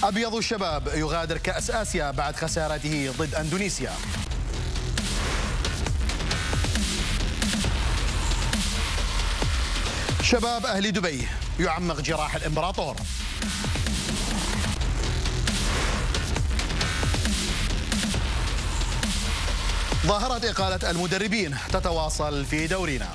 أبيض الشباب يغادر كأس آسيا بعد خسارته ضد أندونيسيا. شباب أهلي دبي يعمق جراح الإمبراطور. ظاهرة إقالة المدربين تتواصل في دورينا.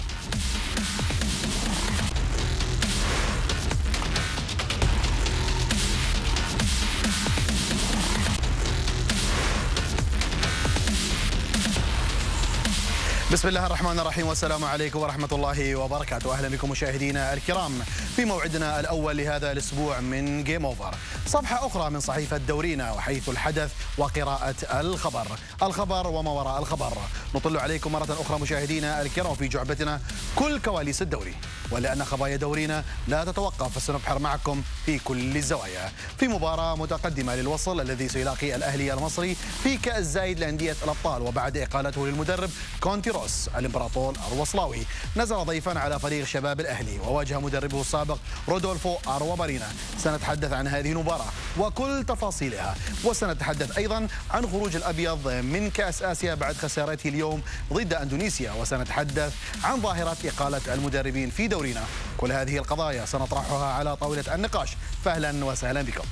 بسم الله الرحمن الرحيم والسلام عليكم ورحمة الله وبركاته. أهلا بكم مشاهدينا الكرام في موعدنا الأول لهذا الأسبوع من جيم أوفر، صفحة أخرى من صحيفة دورينا وحيث الحدث وقراءة الخبر وما وراء الخبر. نطل عليكم مرة أخرى مشاهدينا الكرام في جعبتنا كل كواليس الدوري، ولأن خبايا دورينا لا تتوقف فسنبحر معكم في كل الزوايا. في مباراة متقدمة للوصل الذي سيلاقي الأهلي المصري في كأس زايد لأندية الأبطال وبعد إقالته للمدرب كونتيروس، الإمبراطور الوصلاوي نزل ضيفا على فريق شباب الأهلي وواجه مدربه السابق رودولفو أروبارينا. سنتحدث عن هذه المباراة وكل تفاصيلها، وسنتحدث أيضا عن خروج الأبيض من كأس آسيا بعد خسارته اليوم ضد أندونيسيا، وسنتحدث عن ظاهرة إقالة المدربين في دورينا. كل هذه القضايا سنطرحها على طاولة النقاش، فأهلا وسهلا بكم.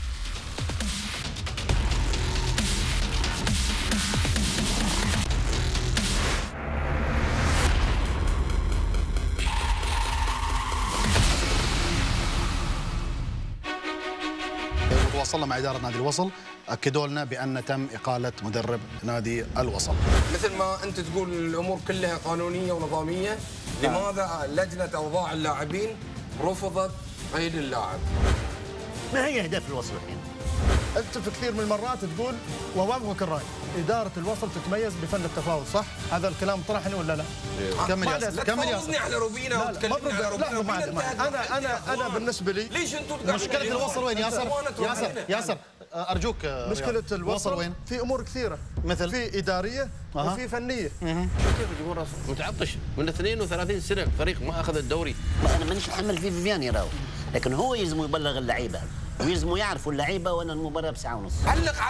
وصلنا مع إدارة نادي الوصل، أكدوا لنا بأن تم إقالة مدرب نادي الوصل. مثل ما أنت تقول الأمور كلها قانونية ونظامية، لماذا لجنة أوضاع اللاعبين رفضت قيد اللاعب؟ ما هي أهداف الوصل الحين؟ أنت في كثير من المرات تقول ووافقك الرأي، إدارة الوصل تتميز بفن التفاوض، صح؟ هذا الكلام طرحني ولا لا؟ كمل ياسر، كمل ياسر. على روبينا وتكلمني على روبينا. أنا بالنسبة لي ليش أنتم مشكلة الوصل وين ياسر؟ أرجوك مشكلة الوصل وين؟ في أمور كثيرة، مثل في إدارية وفي فنية. كيف الجمهور متعطش من 32 سنة فريق ما أخذ الدوري؟ أنا مانيش نحمل فيه فيفياني راهو، لكن هو يلزم يبلغ اللعيبة ويلزموا يعرفوا اللعيبة وأن المباراة بساعة ونص. علق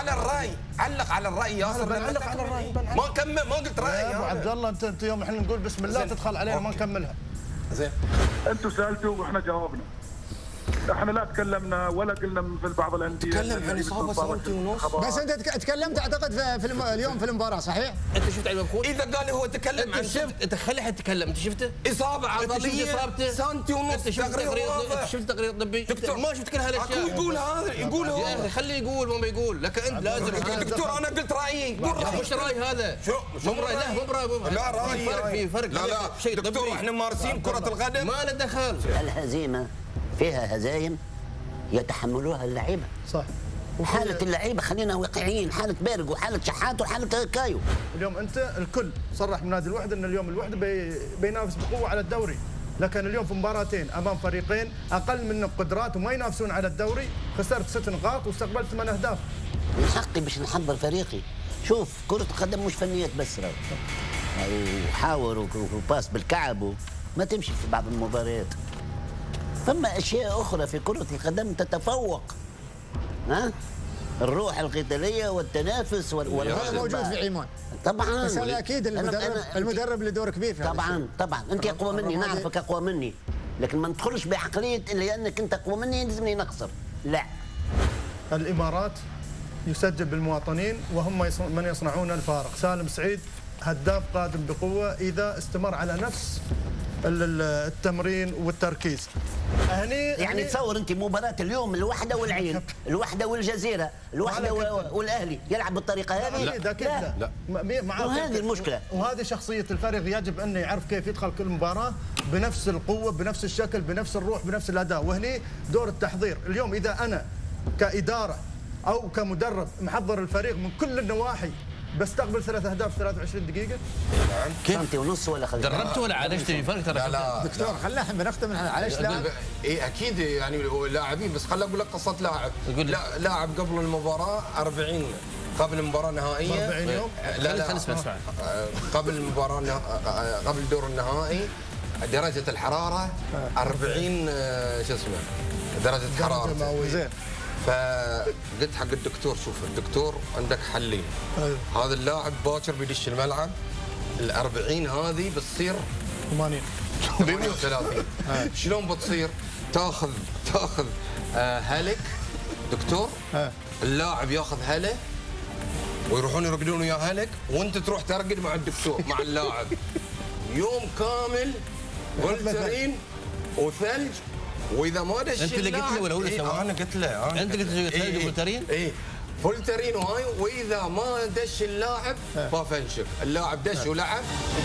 على الرأي ياسر. بعلق على الرأي. ما قلت رأي يا أبو عبد الله، أنت يوم احنا نقول بسم الله تدخل علينا ما نكملها. زين. أنتم سألتوا وإحنا جاوبنا. احنا لا تكلمنا ولا قلنا مثل بعض الانديه تكلم عن اصابه سنتي ونص. بس انت تكلمت اعتقد اليوم في المباراه، صحيح؟ انت شفت علي مبخوت؟ اذا قال هو تكلم عن شفت انت خلي حد يتكلم، انت شفته؟ اصابه عضليه سنتي ونص. انت شفت تقرير طبي؟ دكتور ما شفت كل هالاشياء. يقول هذا يقول هو يا اخي خليه يقول ما يقول، لكن انت لازم. دكتور انا قلت رايي. مش راي هذا. مو راي. لا راي. في فرق. لا دكتور احنا مارسين كره القدم. ما له دخل. الهزيمة فيها هزايم يتحملوها اللعيبة. صح. حالة اللعيبة خلينا واقعيين، حالة بارق وحالة شحات وحالة كايو. اليوم أنت الكل صرح من نادي الوحدة أن اليوم الوحدة بينافس بقوة على الدوري، لكن اليوم في مباراتين أمام فريقين أقل منك قدرات وما ينافسون على الدوري، خسرت 6 نقاط واستقبلت 8 أهداف. من حقي باش نحضر فريقي. شوف كرة القدم مش فنيات بس راهو، وحاور وباس بالكعب ما تمشي في بعض المباريات. ثم أشياء أخرى في كرة القدم تتفوق، ها؟ الروح القتالية والتنافس هذا موجود في عمان طبعا. بس هذا أكيد المدرب له دور كبير في طبعا أنت أقوى مني، نعرفك أقوى مني، لكن ما ندخلش بعقلية اللي أنك أنت أقوى مني لازمني نقصر، لا. الإمارات يسجل بالمواطنين وهم من يصنعون الفارق. سالم سعيد هداف قادم بقوة إذا استمر على نفس التمرين والتركيز. يعني تصور انت مباراة اليوم الوحدة والعين، الوحدة والجزيرة، الوحدة والاهلي يلعب بالطريقة هذه؟ لا. وهذه المشكلة، وهذه شخصية الفريق، يجب انه يعرف كيف يدخل كل مباراة بنفس القوة، بنفس الشكل، بنفس الروح، بنفس الأداء، وهني دور التحضير. اليوم إذا أنا كإدارة أو كمدرب محضر الفريق من كل النواحي بستقبل 3 أهداف 23 دقيقة. نعم. سنتي ونص ولا خليت دربت ولا عالجت في فرق ترى؟ لا دكتور خلينا بنختم عالجت لاعب. اي اكيد يعني لاعبين، بس خليني اقول لك قصة لاعب. لاعب قبل المباراة 40 قبل المباراة النهائية 40 يوم. لا قبل المباراة قبل الدور النهائي درجة الحرارة 40 شو اسمه درجة حرارة. زين. فقلت حق الدكتور شوف الدكتور عندك حلين. هذا اللاعب باكر بيدش الملعب، ال40 هذه بتصير 38. شلون بتصير؟ تاخذ هلك دكتور، اللاعب ياخذ هله ويروحون يرقدون ويا هلك، وانت تروح ترقد مع الدكتور مع اللاعب يوم كامل فولترين وثلج. واذا ما دش انت اللي قلت له ولا هو اللي سواه؟ انا قلت له. انت قلت له ثلج وفولترين؟ اي فولترين وهاي. واذا ما دش اللاعب بافنشك، اللاعب دش ولعب.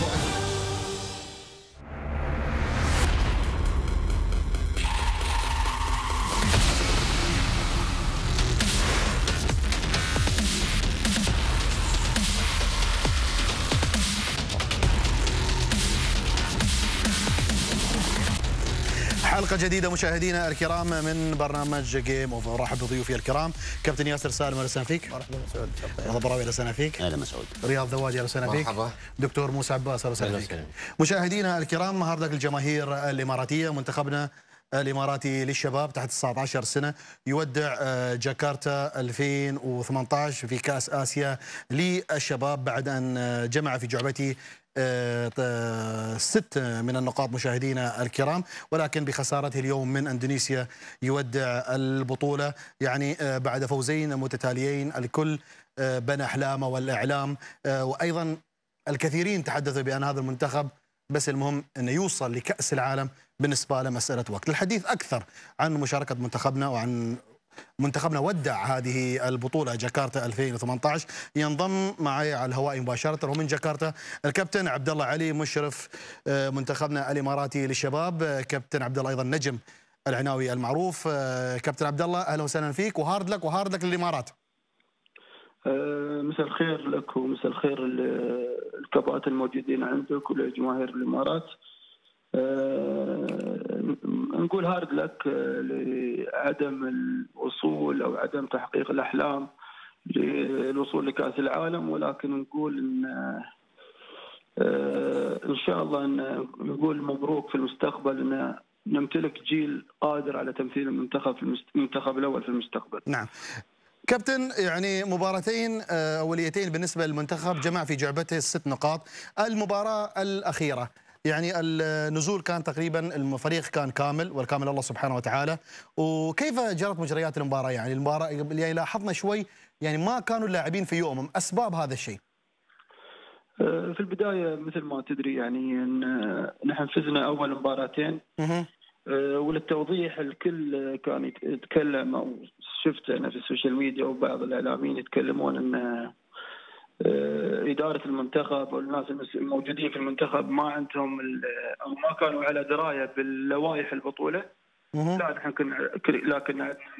حلقة جديدة مشاهدينا الكرام من برنامج جيم اوفر. ارحب بضيوفي الكرام كابتن ياسر سالم، اهلا وسهلا فيك. مرحبا مسعود. رضا براوي، اهلا وسهلا فيك. اهلا مسعود. رياض ذواجي، اهلا وسهلا فيك. مرحبا. دكتور موسى عباس، اهلا وسهلا فيك. مشاهدينا الكرام، هاردك الجماهير الاماراتية، منتخبنا الاماراتي للشباب تحت 19 سنة يودع جاكرتا 2018 في كأس آسيا للشباب بعد أن جمع في جعبته 6 من النقاط مشاهدينا الكرام، ولكن بخسارته اليوم من اندونيسيا يودع البطولة. يعني بعد فوزين متتاليين الكل بنى أحلامه والإعلام، وأيضا الكثيرين تحدثوا بأن هذا المنتخب بس المهم أنه يوصل لكأس العالم بالنسبة له مسألة وقت. للحديث أكثر عن مشاركة منتخبنا وعن منتخبنا ودع هذه البطولة جاكرتا 2018 ينضم معي على الهواء مباشرة ومن جاكرتا الكابتن عبد الله علي، مشرف منتخبنا الإماراتي للشباب. كابتن عبد الله أيضا نجم العناوي المعروف. كابتن عبد الله أهلا وسهلا فيك، وهارد لك للإمارات. مساء الخير لك ومساء الخير الكباتن الموجودين عندك ولجماهير الإمارات. نقول هارد لك لعدم الوصول أو عدم تحقيق الأحلام للوصول لكأس العالم، ولكن نقول إن شاء الله نقول مبروك في المستقبل أن نمتلك جيل قادر على تمثيل المنتخب الأول في المستقبل. نعم كابتن، يعني مباراتين أوليتين بالنسبة للمنتخب، جمع في جعبته 6 نقاط. المباراة الأخيرة يعني النزول كان تقريبا الفريق كان كامل والكامل الله سبحانه وتعالى، وكيف جرت مجريات المباراة؟ يعني المباراة يعني لاحظنا شوي يعني ما كانوا اللاعبين في يومهم، أسباب هذا الشيء؟ في البداية مثل ما تدري يعني نحن فزنا أول مباراتين، وللتوضيح الكل كان يتكلم أو شفت أنا في السوشيال ميديا وبعض الإعلاميين يتكلمون أن إدارة المنتخب والناس الموجودين في المنتخب ما عندهم أو ما كانوا على دراية باللوائح البطولة. لا نحن لكن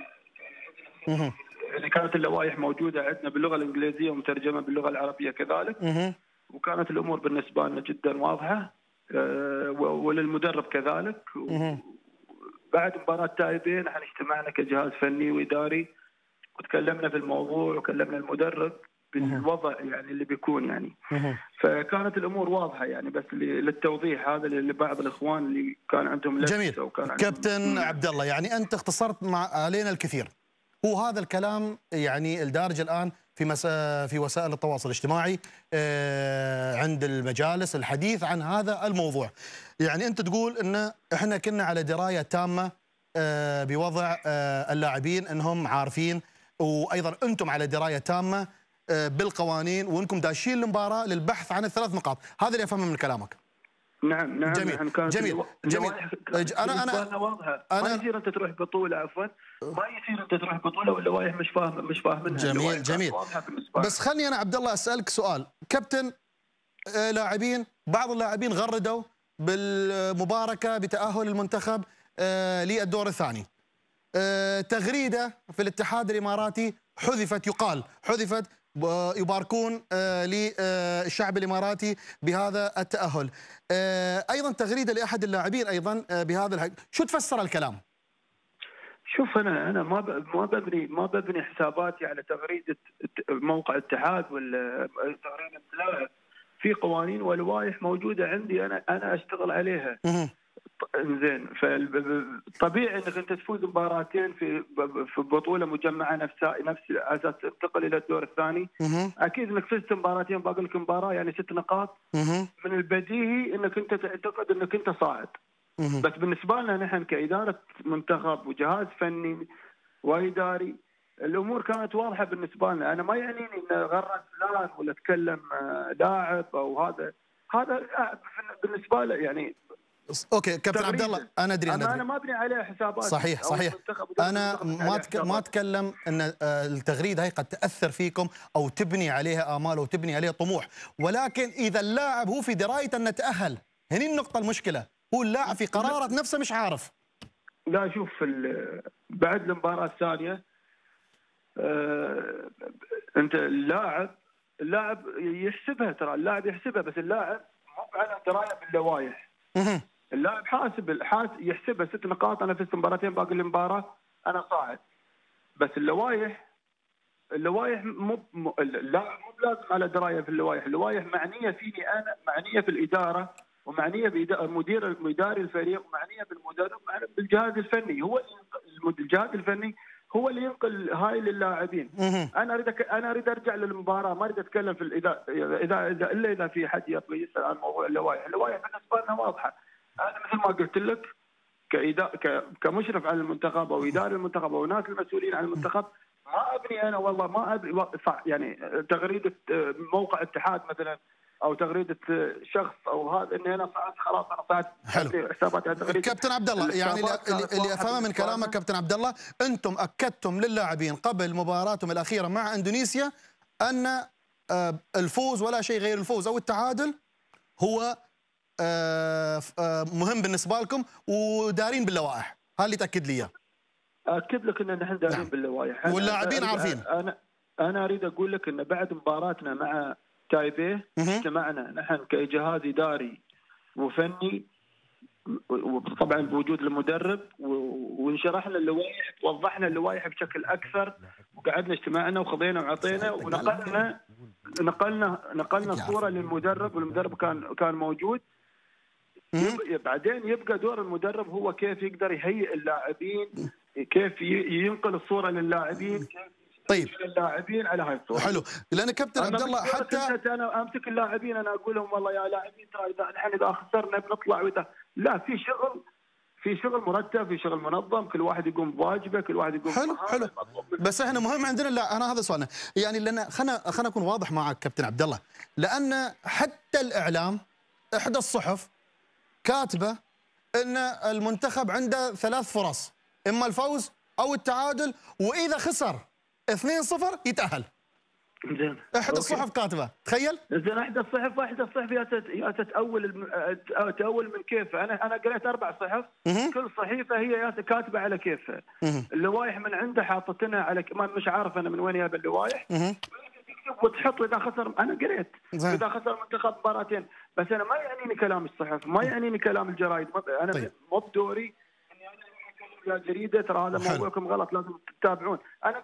يعني كانت اللوائح موجودة عندنا باللغة الإنجليزية ومترجمة باللغة العربية كذلك، وكانت الأمور بالنسبة لنا جدا واضحة وللمدرب كذلك. بعد مباراة تايبين نحن اجتمعنا كجهاز فني وإداري وتكلمنا في الموضوع وكلمنا المدرب بالوضع يعني اللي بيكون يعني. فكانت الامور واضحه يعني، بس للتوضيح هذا لبعض الاخوان اللي كان عندهم لبس. جميل. أو كان كابتن عبد الله، يعني انت اختصرت علينا الكثير، هو هذا الكلام يعني الدارج الان في وسائل التواصل الاجتماعي عند المجالس الحديث عن هذا الموضوع. يعني انت تقول ان احنا كنا على درايه تامه بوضع اللاعبين، انهم عارفين، وايضا انتم على درايه تامه بالقوانين، وانكم داشين المباراه للبحث عن ال3 نقاط. هذا اللي افهمه من كلامك. نعم جميل جميل جميل. انا واضحه. ما يصير انت تروح بطوله، عفوا ما يصير انت تروح بطوله واللوائح مش فاهمينها. جميل. بس خلني انا عبد الله اسالك سؤال كابتن. لاعبين، بعض اللاعبين غردوا بالمباركه بتاهل المنتخب للدور الثاني. تغريده في الاتحاد الاماراتي حذفت يباركون للشعب الاماراتي بهذا التاهل. ايضا تغريده لاحد اللاعبين ايضا بهذا شو تفسر الكلام؟ شوف انا ما ببني حساباتي على تغريده موقع الاتحاد ولا تغريده لاعب. في قوانين ولوائح موجوده عندي، انا اشتغل عليها. زين، فالطبيعي انك انت تفوز مباراتين في بطوله مجمعه نفس اساس تنتقل الى الدور الثاني. اكيد انك فزت مباراتين باقي لك مباراه يعني 6 نقاط. من البديهي انك انت تعتقد انك انت صاعد. بس بالنسبه لنا نحن كاداره منتخب وجهاز فني واداري الامور كانت واضحه بالنسبه لنا. انا ما يعنيني ان غرد فلان ولا تكلم لاعب او هذا بالنسبه له يعني. اوكي كابتن عبد الله، انا ادري انا ما ابني عليه حسابات. صحيح. انا ما اتكلم ان التغريده هي قد تاثر فيكم او تبني عليها امال او تبني عليها طموح، ولكن اذا اللاعب هو في درايه انه تاهل، هني النقطه المشكله، هو اللاعب في قرارة نفسه مش عارف. لا شوف بعد المباراه الثانيه انت اللاعب يحسبها، ترى اللاعب يحسبها، بس اللاعب مو على درايه باللوائح. اللاعب يحسبها 6 نقاط، انا فزت مباراتين باقي المباراه انا صاعد. بس اللوائح اللاعب مو لازم على درايه في اللوائح معنيه فيني انا، معنيه في الاداره، ومعنيه بمدير الفريق، ومعنيه بالمدرب، بالجهاز الفني. الجهاز الفني هو اللي ينقل هاي للاعبين. انا اريد ارجع للمباراه، ما اريد اتكلم في الا اذا في حد يبغى يسال عن موضوع اللوائح. اللوائح بالنسبه لنا واضحه. انا مثل ما قلت لك كمشرف على المنتخب او اداري المنتخب او ناس المسؤولين عن المنتخب، ما ابني انا والله ما ابني يعني تغريده موقع اتحاد مثلا او تغريده شخص او هذا اني انا صعدت خلاص انا صعدت. حلو كابتن عبد الله، يعني اللي افهمه من كلامك كابتن عبد الله، انتم اكدتم للاعبين قبل مباراتهم الاخيره مع اندونيسيا ان الفوز ولا شيء غير الفوز او التعادل هو مهم بالنسبه لكم ودارين باللوائح. هذا اللي تاكد لي اياه. اكد لك ان نحن دارين باللوائح واللاعبين عارفين. انا اريد اقول لك ان بعد مباراتنا مع تايبيه اجتمعنا نحن كجهاز اداري وفني، وطبعا بوجود المدرب، وانشرحنا اللوائح، وضحنا اللوائح بشكل اكثر، وقعدنا اجتمعنا وخذينا وعطينا، ونقلنا الصوره للمدرب، والمدرب كان موجود. بعدين يبقى دور المدرب هو كيف يقدر يهيئ اللاعبين، كيف ينقل الصوره للاعبين، طيب اللاعبين على هاي الصوره. حلو، لان كابتن عبد الله حتى انا امسك اللاعبين انا اقول لهم والله يا لاعبين ترى اذا خسرنا بنطلع لا، في شغل مرتب، في شغل منظم، كل واحد يقوم بواجبه، كل واحد يقوم حلو. بس احنا مهم عندنا، لا انا هذا سؤالنا يعني، لان خلنا اكون واضح معك كابتن عبد الله، لان حتى الاعلام احدى الصحف كاتبه ان المنتخب عنده 3 فرص، اما الفوز او التعادل، واذا خسر 2-0 يتأهل. زين احد الصحف كاتبه، تخيل. زين احد الصحف يا تأول من كيفه. انا قريت 4 صحف، كل صحيفه هي كاتبه على كيفها. اللوائح من عنده حاطتنا على مش عارف انا من وين جايب اللوائح. وتحط اذا خسر، انا قريت اذا خسر المنتخب مباراتين، بس انا ما يعنيني كلام الصحف، ما يعنيني كلام الجرايد، انا مو بدوري اني انا يا جريده ترى هذا موضوعكم غلط لازم تتابعون.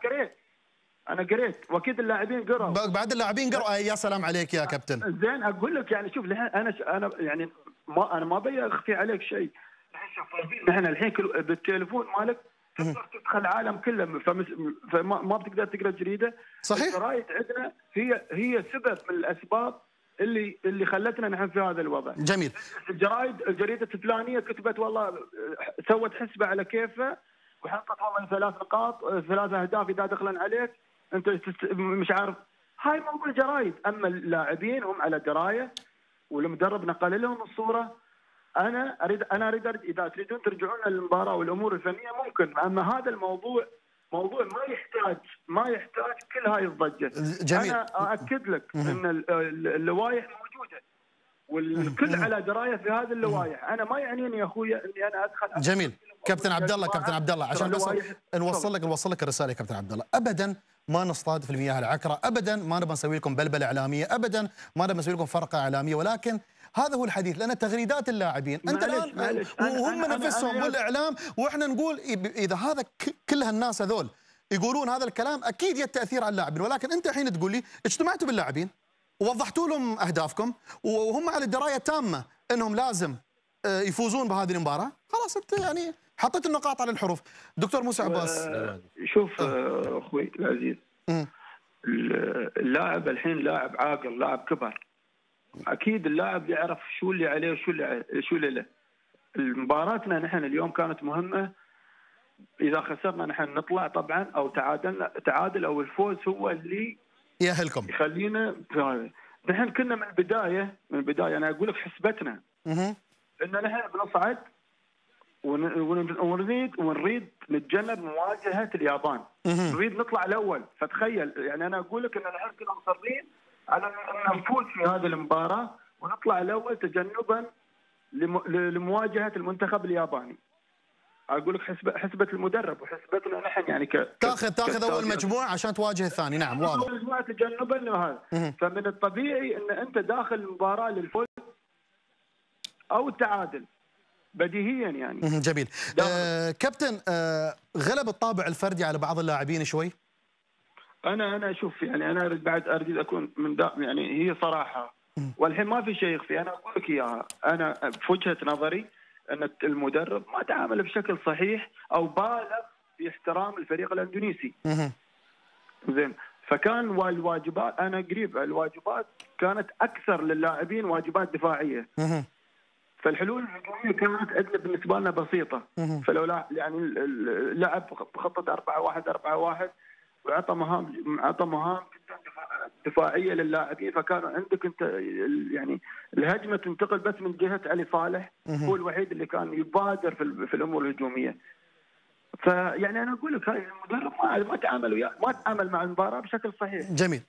انا قريت واكيد اللاعبين قرأوا. بعد اللاعبين قرأوا. يا سلام عليك يا كابتن. زين اقول لك يعني شوف انا يعني انا ما ابي اخفي عليك شيء. نحن الحين بالتليفون مالك تقدر تدخل العالم كله، فما بتقدر تقرا جريده. صحيح. الجرايد عندنا هي سبب من الاسباب اللي خلتنا نحن في هذا الوضع. جميل. الجريده الفلانيه كتبت والله سوت حسبه على كيفها وحطت والله 3 نقاط 3 اهداف اذا دخلن عليك انت مش عارف. هاي موضوع الجرايد. اما اللاعبين هم على درايه، والمدرب نقل لهم الصوره. انا اريد اذا تريدون ترجعون للمباراه والامور الفنيه ممكن، اما هذا الموضوع موضوع ما يحتاج كل هاي الضجه. جميل. انا اؤكد لك ان اللوائح موجوده والكل على درايه في هذه اللوائح. انا ما يعنيني يا اخويا اني انا ادخل. جميل. كابتن عبد الله عشان بس نوصل لك الرساله. كابتن عبد الله، ابدا ما نصطاد في المياه العكره، ابدا ما نبغى نسوي لكم بلبله اعلاميه، ابدا ما نبغى نسوي لكم فرقه اعلاميه، ولكن هذا هو الحديث. لان تغريدات اللاعبين انت الان وهم نفسهم والاعلام، واحنا نقول اذا هذا كل هالناس هذول يقولون هذا الكلام اكيد يا التاثير على اللاعبين، ولكن انت الحين تقول لي اجتمعتوا باللاعبين ووضحتوا لهم اهدافكم وهم على درايه تامه انهم لازم يفوزون بهذه المباراه خلاص انت يعني حطيت النقاط على الحروف. دكتور موسى عباس. شوف اخوي العزيز، اللاعب الحين لاعب عاقل، لاعب كبر، اكيد اللاعب يعرف شو اللي عليه وشو اللي له. مباراتنا نحن اليوم كانت مهمه، اذا خسرنا نحن نطلع طبعا، او تعادل او الفوز هو اللي يأهلكم يخلينا في هذا. نحن كنا من البدايه انا اقول لك حسبتنا ان نحن بنصعد ونريد نتجنب مواجهه اليابان، نريد نطلع الاول. فتخيل يعني انا اقول لك ان نحن كنا مصرين على ان نفوز في هذه المباراه ونطلع الاول تجنبا لمواجهه المنتخب الياباني. اقول لك حسبه المدرب وحسبتنا نحن يعني تاخذ اول مجموعه عشان تواجه الثاني. نعم واضح. اول مجموعه تجنبا لهذا. فمن الطبيعي ان انت داخل المباراه للفوز او التعادل بديهيا يعني. جميل. كابتن، غلب الطابع الفردي على بعض اللاعبين شوي؟ انا اشوف يعني انا بعد اريد اكون من يعني هي صراحه، والحين ما في شيء يخفي. انا اقول لك اياها، انا في وجهه نظري ان المدرب ما تعامل بشكل صحيح او بالغ في احترام الفريق الاندونيسي. زين، فكان الواجبات، انا قريب الواجبات كانت اكثر للاعبين واجبات دفاعيه. فالحلول الهجوميه كانت عندنا بالنسبه لنا بسيطه. فلو يعني لعب بخطه 4-1 وعطى مهام جدا دفاعيه للاعبين، فكانوا عندك انت يعني الهجمه تنتقل بس من جهه علي صالح، هو الوحيد اللي كان يبادر في الامور الهجوميه. فيعني انا اقول لك هاي المدرب ما تعامل مع المباراه بشكل صحيح. جميل.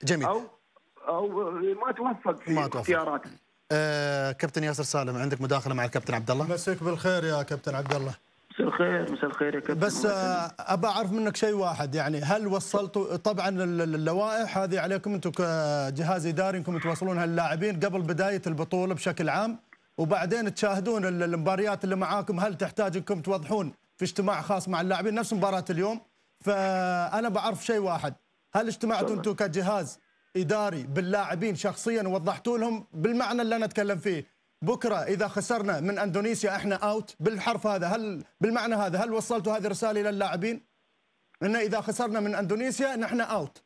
او ما توفق في اختياراته. كابتن ياسر سالم، عندك مداخله مع الكابتن عبد الله؟ مساك بالخير يا كابتن عبد الله. مساء الخير يا كابتن. بس ابى اعرف منك شيء واحد، يعني هل وصلتوا طبعا اللوائح هذه عليكم انتم كجهاز اداري انكم توصلونها للاعبين قبل بدايه البطوله بشكل عام، وبعدين تشاهدون المباريات اللي معاكم، هل تحتاج انكم توضحون في اجتماع خاص مع اللاعبين نفس مباراه اليوم؟ فانا بعرف شيء واحد، هل اجتمعتوا انتم كجهاز اداري باللاعبين شخصيا ووضحتوا لهم بالمعنى اللي انا اتكلم فيه، بكره اذا خسرنا من اندونيسيا احنا اوت بالحرف هذا، هل بالمعنى هذا هل وصلتوا هذه الرساله الى اللاعبين؟ ان اذا خسرنا من اندونيسيا نحن اوت.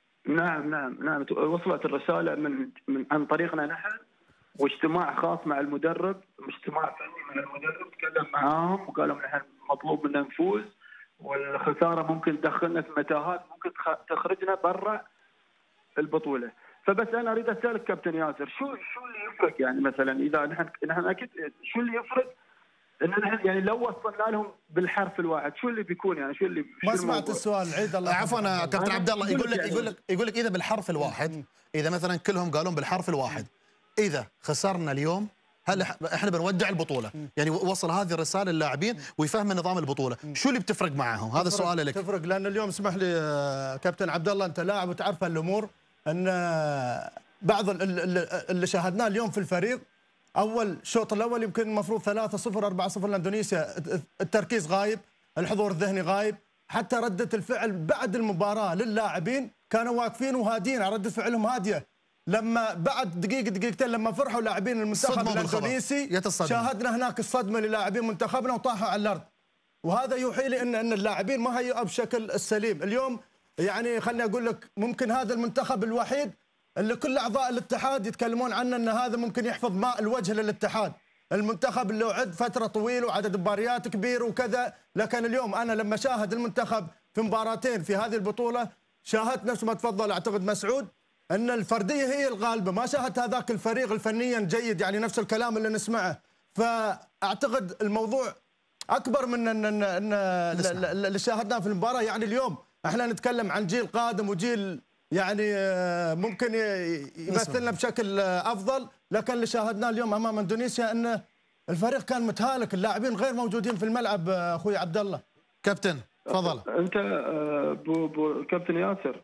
نعم وصلت الرساله من عن طريقنا نحن، واجتماع خاص مع المدرب، اجتماع فني مع المدرب، تكلم معاهم وقال لهم نحن مطلوب منا نفوز، والخساره ممكن تدخلنا في متاهات، ممكن تخرجنا برا البطوله. فبس انا اريد اسالك كابتن ياسر، شو اللي يفرق يعني مثلا اذا نحن اكيد شو اللي يفرق ان نحن يعني لو وصلنا لهم بالحرف الواحد شو اللي بيكون يعني شو اللي ما سمعت السؤال، عيد الله. عفوا كابتن عبد الله، يقول لك اذا بالحرف الواحد، اذا مثلا كلهم قالون بالحرف الواحد، اذا خسرنا اليوم هل احنا بنودع البطوله؟ يعني وصل هذه الرساله للاعبين ويفهم نظام البطوله، شو اللي بتفرق معاهم؟ هذا السؤال لك. تفرق لان اليوم اسمح لي كابتن عبد الله، انت لاعب وتعرف هالامور، ان بعض اللي شاهدناه اليوم في الفريق، اول الشوط الاول يمكن المفروض 3-0 4-0 لاندونيسيا، التركيز غايب، الحضور الذهني غايب، حتى رده الفعل بعد المباراه للاعبين كانوا واقفين وهادين، رده فعلهم هاديه. لما بعد دقيقتين لما فرحوا لاعبين المنتخب الاندونيسي شاهدنا هناك الصدمه للاعبين منتخبنا وطاحوا على الارض، وهذا يوحي لي ان اللاعبين ما هيئوا بشكل السليم. اليوم يعني خليني اقول لك ممكن هذا المنتخب الوحيد اللي كل اعضاء الاتحاد يتكلمون عنه ان هذا ممكن يحفظ ماء الوجه للاتحاد، المنتخب اللي عد فتره طويله وعدد مباريات كبير وكذا، لكن اليوم انا لما شاهد المنتخب في مباراتين في هذه البطوله شاهدت نفس ما تفضل اعتقد مسعود ان الفرديه هي الغالبه، ما شاهدت هذاك الفريق الفنيا جيد، يعني نفس الكلام اللي نسمعه. فاعتقد الموضوع اكبر من ان اللي شاهدناه في المباراه. يعني اليوم احنا نتكلم عن جيل قادم وجيل يعني ممكن يمثلنا بشكل افضل، لكن اللي شاهدناه اليوم امام اندونيسيا ان الفريق كان متهالك، اللاعبين غير موجودين في الملعب. اخوي عبد الله. كابتن تفضل. انت كابتن ياسر،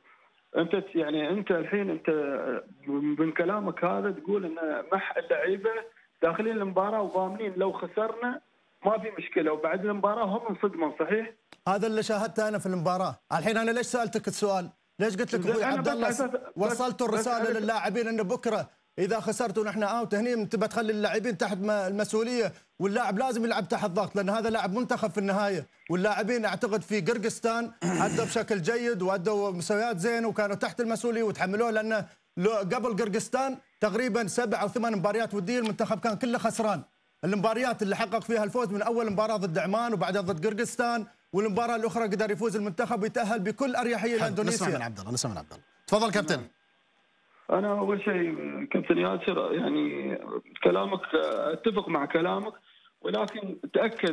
انت الحين انت من كلامك هذا تقول ان اللعيبه داخلين المباراه وضامنين لو خسرنا ما في مشكله، وبعد المباراه هم انصدموا، صحيح؟ هذا اللي شاهدته انا في المباراه. الحين انا ليش سالتك السؤال؟ ليش قلت لك اخوي عبد الله وصلتوا الرساله للاعبين ان بكره اذا خسرت ونحن اوت هني تبى تخلي اللاعبين تحت المسؤوليه، واللاعب لازم يلعب تحت ضغط، لان هذا لاعب منتخب في النهايه، واللاعبين اعتقد في قرقستان ادوا بشكل جيد وادوا مستويات زين وكانوا تحت المسؤوليه وتحملوها، لانه قبل قرقستان تقريبا 7 أو 8 مباريات وديه المنتخب كان كله خسران. المباريات اللي حقق فيها الفوز من اول مباراه ضد عمان وبعدها ضد قرقستان، والمباراه الاخرى قدر يفوز المنتخب ويتاهل بكل اريحيه لاندونيسيا. نسمع من عبد الله، نسمع من عبد الله. تفضل كابتن. انا اول شيء كابتن ياسر، يعني كلامك اتفق مع كلامك، ولكن تاكد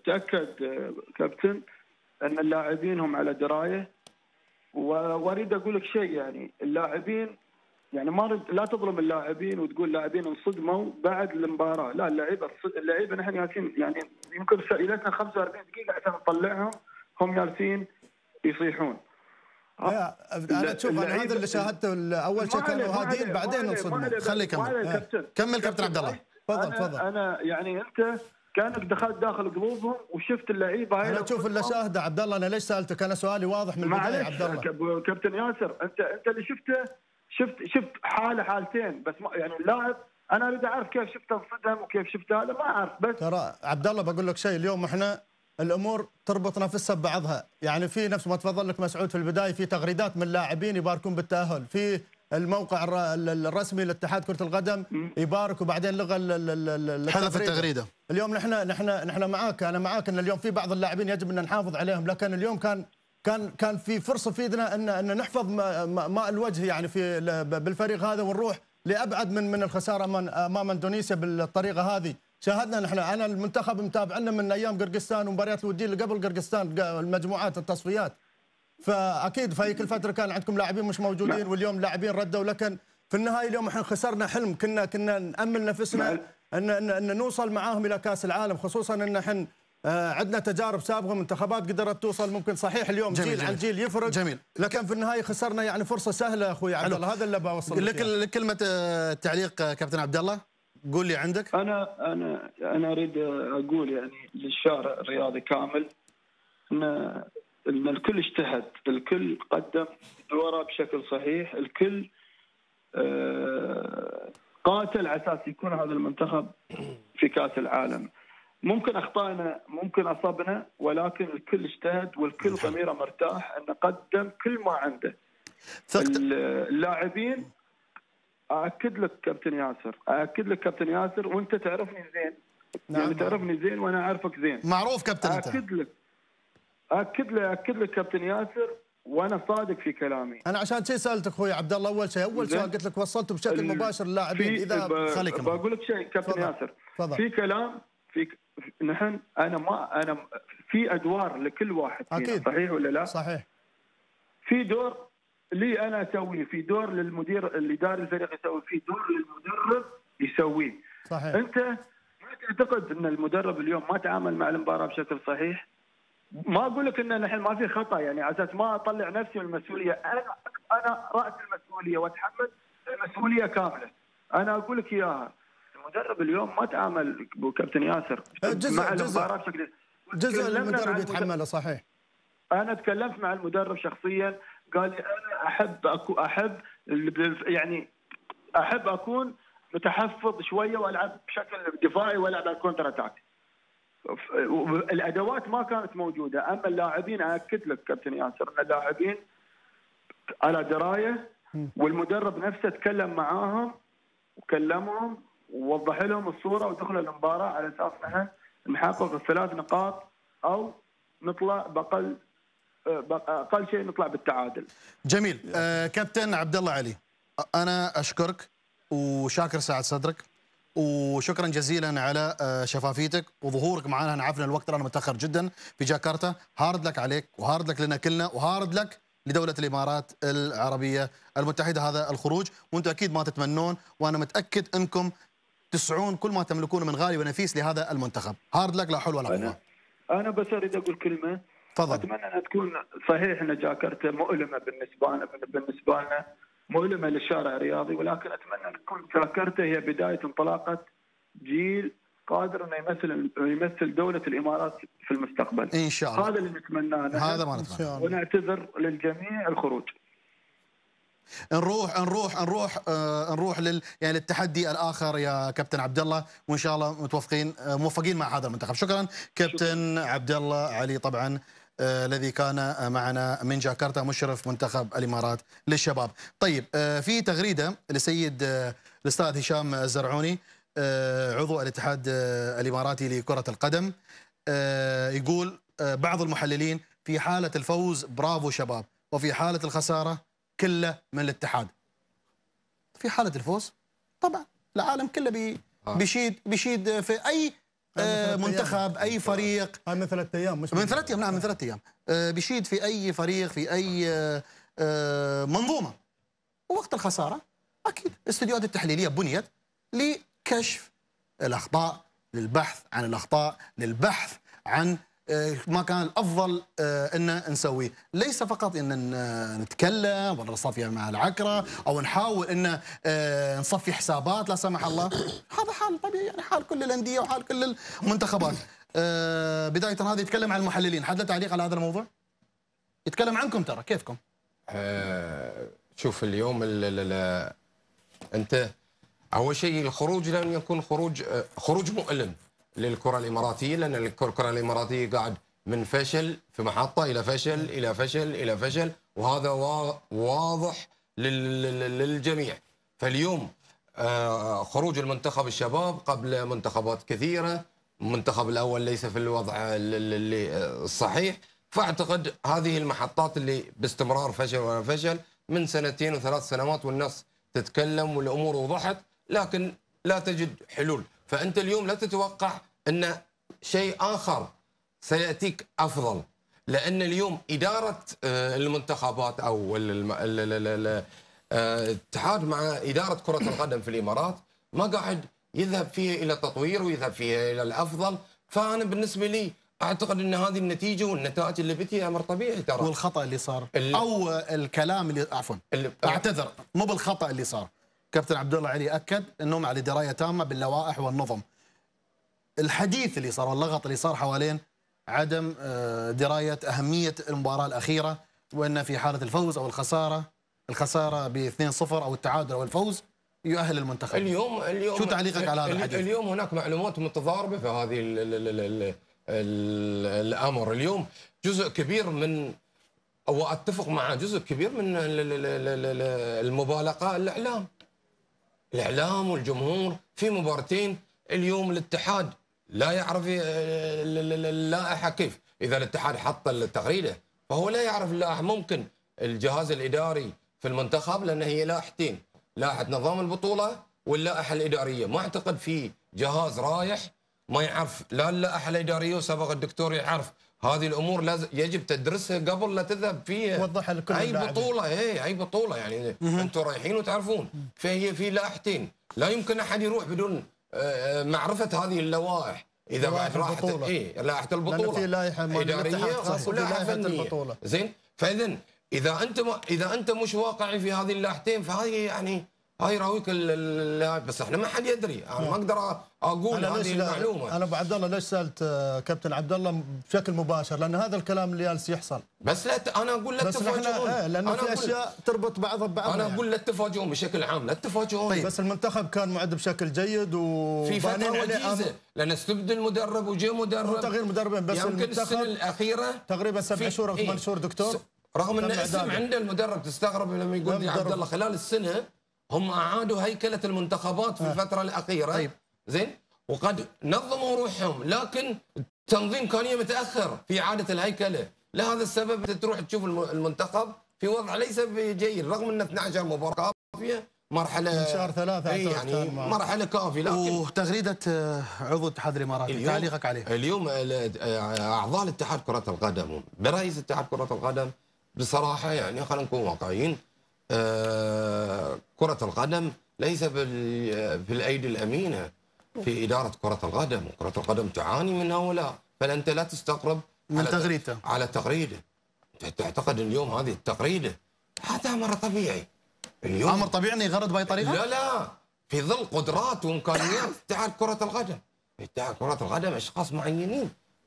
كابتن ان اللاعبين هم على درايه، واريد اقول لك شيء، يعني اللاعبين يعني لا تظلم اللاعبين وتقول اللاعبين انصدموا بعد المباراه، لا، اللعيبه نحن جالسين يعني يمكن لنا 45 دقيقه عشان نطلعهم، هم جالسين يصيحون. انا تشوف هذا اللي شاهدته اول شيء كانوا هادين بعدين انصدموا. خلي كمل كابتن عبد الله. تفضل. انا يعني انت كانك دخلت داخل قلوبهم وشفت اللعيبه هاي. انا اشوف اللي شاهده عبد الله، انا ليش سالتك؟ انا سؤالي واضح من البدايه عبد الله. كابتن ياسر، انت اللي شفت حالتين بس، يعني اللاعب انا اريد اعرف كيف شفته انصدم وكيف شفته هذا، ما اعرف. بس ترى عبد الله بقول لك شيء، اليوم احنا الامور تربط نفسها ببعضها، يعني في نفس ما تفضل لك مسعود في البدايه، في تغريدات من اللاعبين يباركون بالتاهل، في الموقع الرسمي لاتحاد كره القدم يبارك وبعدين لغى حذف التغريده. اليوم نحن معاك، انا معاك ان اليوم في بعض اللاعبين يجب ان نحافظ عليهم، لكن اليوم كان في فرصه في ايدنا ان نحفظ ماء الوجه يعني في بالفريق هذا، ونروح لابعد من الخساره امام اندونيسيا بالطريقه هذه. شاهدنا انا المنتخب متابعنا من ايام قرقستان ومباريات الوديه اللي قبل قرقستان، المجموعات التصفيات، فاكيد في كل فتره كان عندكم لاعبين مش موجودين، واليوم لاعبين ردوا، لكن في النهايه اليوم احنا خسرنا حلم كنا نامل نفسنا ان نوصل معاهم الى كاس العالم، خصوصا ان احنا عندنا تجارب سابقه، منتخبات قدرت توصل، ممكن صحيح اليوم جيل عن جيل يفرق، جميل. لكن في النهايه خسرنا يعني فرصه سهله اخوي عبد الله، هذا اللي بوصل لك كلمه تعليق كابتن عبد الله، قول لي عندك. انا اريد اقول يعني للشارع الرياضي كامل ان الكل اجتهد، الكل قدم دوره بشكل صحيح، الكل قاتل على اساس يكون هذا المنتخب في كاس العالم. ممكن اخطانا، ممكن اصبنا، ولكن الكل اجتهد والكل ضميره مرتاح انه قدم كل ما عنده. اللاعبين اكد لك كابتن ياسر، وانت تعرفني زين، يعني تعرفني زين وانا اعرفك زين، معروف كابتن. انت اكد لك كابتن ياسر، وانا صادق في كلامي. انا عشان شيء سالتك اخوي عبد الله، اول سؤال قلت لك وصلته بشكل مباشر للاعبين. اذا بقول لك شيء كابتن ياسر، في كلام نحن انا في ادوار لكل واحد فينا، صحيح ولا لا؟ صحيح. في دور لي انا اسويه، في دور للمدير الاداري الفريق يسوي، في دور للمدرب يسويه. صحيح. انت ما تعتقد ان المدرب اليوم ما تعامل مع المباراه بشكل صحيح؟ ما اقول لك ان الحين ما في خطا، يعني على اساس ما اطلع نفسي من المسؤوليه، انا راس المسؤوليه واتحمل المسؤوليه كامله. انا اقول لك اياها، المدرب اليوم ما تعامل كابتن ياسر مع المباراه بشكل، جزء المدرب يتحمله. صحيح. انا تكلمت مع المدرب شخصيا، قال لي انا احب اكون متحفظ شويه والعب بشكل دفاعي والعب على الكونتر اتاك. الادوات ما كانت موجوده، اما اللاعبين اكد لك كابتن ياسر ان اللاعبين على درايه، والمدرب نفسه تكلم معاهم وكلمهم ووضح لهم الصوره، ودخلوا المباراه على اساس نحن نحقق ال3 نقاط او نطلع اقل شيء نطلع بالتعادل. جميل. كابتن عبد الله علي، انا اشكرك وشاكر سعه صدرك، وشكرا جزيلا على شفافيتك وظهورك معنا. انا عارف ان الوقت رانا متاخر جدا في جاكرتا، هارد لك عليك وهارد لك لنا كلنا وهارد لك لدوله الامارات العربيه المتحده هذا الخروج، وانتم اكيد ما تتمنون، وانا متاكد انكم تسعون كل ما تملكونه من غالي ونفيس لهذا المنتخب. هارد لك، لا حول ولا قوه. انا بس اريد اقول كلمه. تفضل. اتمنى انها تكون صحيح ان جاكرتا مؤلمه بالنسبه لنا مؤلمه للشارع الرياضي، ولكن اتمنى ان تكون جاكرتا هي بدايه انطلاقه جيل قادر انه يمثل دوله الامارات في المستقبل ان شاء الله. هذا اللي نتمناه، هذا ما نتمناه، ونعتذر للجميع الخروج. نروح يعني للتحدي الاخر يا كابتن عبد الله، وان شاء الله موفقين مع هذا المنتخب. شكرا كابتن عبد الله علي طبعا الذي كان معنا من جاكرتا مشرف منتخب الامارات للشباب. طيب في تغريده لسيد الاستاذ هشام الزرعوني عضو الاتحاد الاماراتي لكره القدم، يقول بعض المحللين في حاله الفوز برافو شباب، وفي حاله الخساره كله من الاتحاد. في حاله الفوز طبعا العالم كله بيشيد في اي منتخب، اي فريق. هاي من 3 ايام، مش من 3 ايام. نعم من 3 ايام بيشيد في اي فريق، في اي منظومه. ووقت الخساره اكيد الاستديوهات التحليليه بنيت لكشف الاخطاء، للبحث عن الاخطاء، للبحث عن ما كان الافضل ان نسويه، ليس فقط ان نتكلم ولا نصفي مع العكره او نحاول ان نصفي حسابات لا سمح الله. هذا حال طبيعي، يعني حال كل الانديه وحال كل المنتخبات. بدايه هذا يتكلم عن المحللين، حد له تعليق على هذا الموضوع؟ يتكلم عنكم ترى، كيفكم؟ شوف اليوم انت اول شيء الخروج لن يكون خروج مؤلم للكره الاماراتيه، لان الكره الاماراتيه قاعد من فشل في محطه الى فشل الى فشل الى فشل، وهذا واضح للجميع. فاليوم خروج المنتخب الشباب قبل منتخبات كثيره، المنتخب الاول ليس في الوضع الصحيح، فاعتقد هذه المحطات اللي باستمرار فشل ولا فشل من 2 و3 سنوات، والناس تتكلم والامور وضحت لكن لا تجد حلول. فأنت اليوم لا تتوقع أن شيء آخر سيأتيك أفضل، لأن اليوم إدارة المنتخبات أو الاتحاد مع إدارة كرة القدم في الإمارات ما قاعد يذهب فيها إلى التطوير ويذهب فيها إلى الأفضل. فأنا بالنسبة لي أعتقد أن هذه النتيجة والنتائج اللي بتجي أمر طبيعي ترى. والخطأ اللي صار أو الكلام اللي عفوا أعتذر، مو بالخطأ اللي صار. كابتن عبد الله علي اكد انهم على درايه تامه باللوائح والنظم. الحديث اللي صار واللغط اللي صار حوالين عدم درايه اهميه المباراه الاخيره، وان في حاله الفوز او الخساره ب 2-0 او التعادل او الفوز يؤهل المنتخب. اليوم شو تعليقك على هذا الحديث؟ اليوم هناك معلومات متضاربه في هذه الامر. اليوم جزء كبير من، واتفق مع جزء كبير من المبالغه الاعلام والجمهور في مباراتين. اليوم الاتحاد لا يعرف اللائحه كيف. اذا الاتحاد حط التغريده فهو لا يعرف اللائحه. ممكن الجهاز الاداري في المنتخب، لان هي لائحتين، لائحه نظام البطوله واللائحه الاداريه. ما اعتقد في جهاز رايح ما يعرف لا اللائحه الاداريه، وسبق الدكتور يعرف هذه الامور لازم يجب تدرسها قبل لا تذهب فيها وضحها لكل اي بطوله. اي بطوله يعني انتم رايحين وتعرفون. فهي في لائحتين، لا يمكن احد يروح بدون معرفه هذه اللوائح. اذا بعد راحت لائحه البطوله في لائحه اداريه ولائحه فنيه. زين، فاذا اذا انت مش واقعي في هذه اللائحتين فهذه يعني هاي راويك بس احنا ما حد يدري. انا ما اقدر اقول هذه المعلومه. انا ابو عبد الله ليش سالت كابتن عبد الله بشكل مباشر؟ لان هذا الكلام اللي جالس يحصل. بس لا انا اقول لا تتفاجئون، لانه في اشياء تربط بعضها ببعضها. انا اقول لا تتفاجئون بشكل عام، لا تتفاجئون. طيب. بس المنتخب كان معد بشكل جيد في فتره وجيزه، لان استبدل مدرب وجاء مدرب. تغيير مدربين بس يمكن السنه الاخيره تقريبا 7 شهور او 8 شهور دكتور. رغم ان اسم عند المدرب تستغرب لما يقول لي عبد الله خلال السنه هم اعادوا هيكله المنتخبات في الفتره الاخيره. طيب. زين، وقد نظموا روحهم، لكن التنظيم كان متاخر في اعاده الهيكله. لهذا السبب تروح تشوف المنتخب في وضع ليس جيد، رغم ان 12 مباراه كافيه، مرحله من شهر 3 يعني مرحله كافيه. لكن وتغريده عضو الاتحاد الاماراتي تعليقك عليه؟ اليوم اعضاء الاتحاد كره القدم برئيس اتحاد كره القدم بصراحه يعني خلينا نكون واقعيين، كرة القدم ليس بالأيدي الأمينة في إدارة كرة القدم، وكرة القدم تعاني من هؤلاء. فأنت لا تستقرب من تغريدته على تغريده. تعتقد اليوم هذه التغريده هذا أمر طبيعي. اليوم أمر طبيعي أن يغرد بهي الطريقة؟ لا في ظل قدرات وإمكانيات اتحاد كرة القدم. اتحاد كرة القدم أشخاص معينين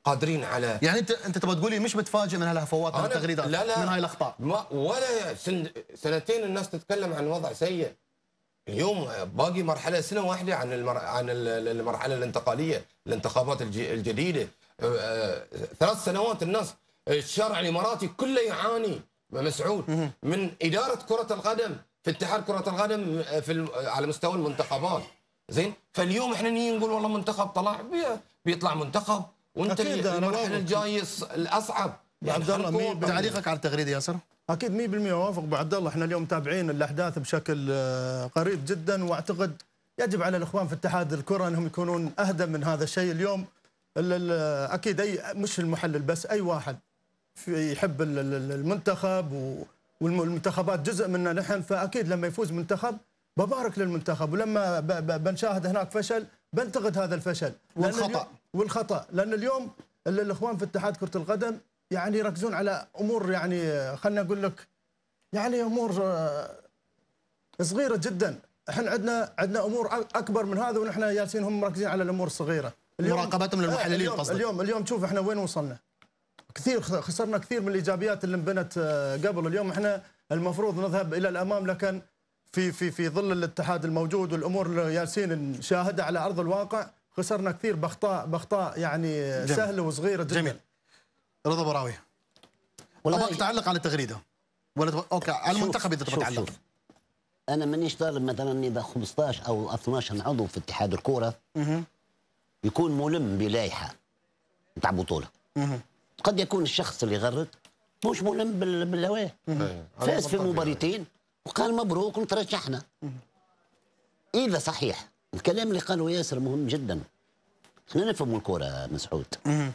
قادرين على يعني انت تبغى تقولي مش متفاجئ من هالهفوات من التغريدات لا من هاي الاخطاء؟ ولا سنتين الناس تتكلم عن وضع سيء. اليوم باقي مرحله سنه واحده عن المرحله الانتقاليه، الانتخابات الجديده. 3 سنوات الناس، الشارع الاماراتي كله يعاني مسعود من اداره كره القدم في اتحاد كره القدم على مستوى المنتخبات. زين، فاليوم احنا نيجي نقول والله منتخب طلع، بيطلع منتخب وانت المرحله الجايه الاصعب. يعني عبد الله، تعليقك على التغريده ياسر؟ اكيد 100% اوافق ابو عبد الله. احنا اليوم متابعين الاحداث بشكل قريب جدا، واعتقد يجب على الاخوان في اتحاد الكره انهم يكونون اهدى من هذا الشيء. اليوم اكيد مش المحلل بس، اي واحد يحب المنتخب والمنتخبات جزء منا نحن، فاكيد لما يفوز منتخب ببارك للمنتخب، ولما بنشاهد هناك فشل بنتقد هذا الفشل والخطا. لان اليوم الاخوان في اتحاد كره القدم يعني يركزون على امور، يعني خلينا اقول لك يعني امور صغيره جدا. احنا عندنا امور اكبر من هذا، ونحن جالسين هم مركزين على الامور الصغيره. مراقبتهم للمحللين قصدك؟ اليوم شوف احنا وين وصلنا. كثير خسرنا كثير من الايجابيات اللي انبنت قبل. اليوم احنا المفروض نذهب الى الامام، لكن في ظل الاتحاد الموجود والامور اللي جالسين نشاهدها على ارض الواقع خسرنا كثير باخطاء يعني جميل. سهله وصغيره جدا. جميل. رضا براوي، ابغاك تعلق على التغريده ولا اوكي على المنتخب اذا تبغى تعلق. انا مانيش طالب مثلا اذا 15 او 12 عضو في اتحاد الكوره يكون ملم بلائحه بتاع بطوله. قد يكون الشخص اللي غرد مش ملم باللوائح، فاز في مباراتين وقال مبروك وترشحنا. اذا صحيح الكلام اللي قاله ياسر مهم جدا، احنا نفهم الكوره مسعود.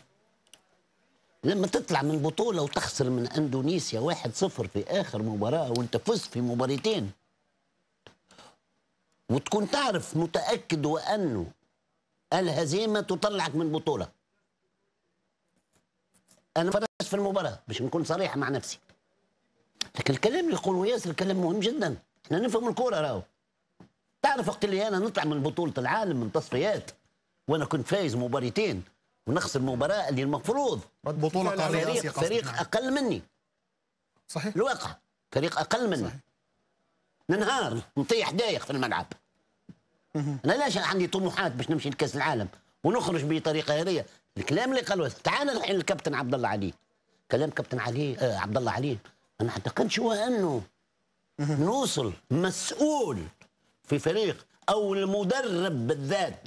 لما تطلع من بطوله وتخسر من اندونيسيا 1-0 في اخر مباراه، وانت فزت في مباراتين، وتكون تعرف متاكد وانه الهزيمه تطلعك من بطوله. انا فرجت في المباراه باش نكون صريح مع نفسي، لكن الكلام اللي يقوله ياسر كلام مهم جدا. احنا نفهم الكوره راهو. تعرف وقت اللي انا نطلع من بطوله العالم من تصفيات وانا كنت فايز مباراتين ونخسر مباراه اللي المفروض بطوله قاريه فريق اقل مني. صحيح، الواقع فريق اقل مني. صحيح. ننهار نطيح دايخ في الملعب. انا ليش عندي طموحات باش نمشي لكاس العالم ونخرج بطريقه هذه؟ الكلام اللي قالوه تعال الحين الكابتن عبد الله علي، كلام كابتن علي عبد الله علي، انا ما اعتقدش هو انه نوصل مسؤول في فريق او المدرب بالذات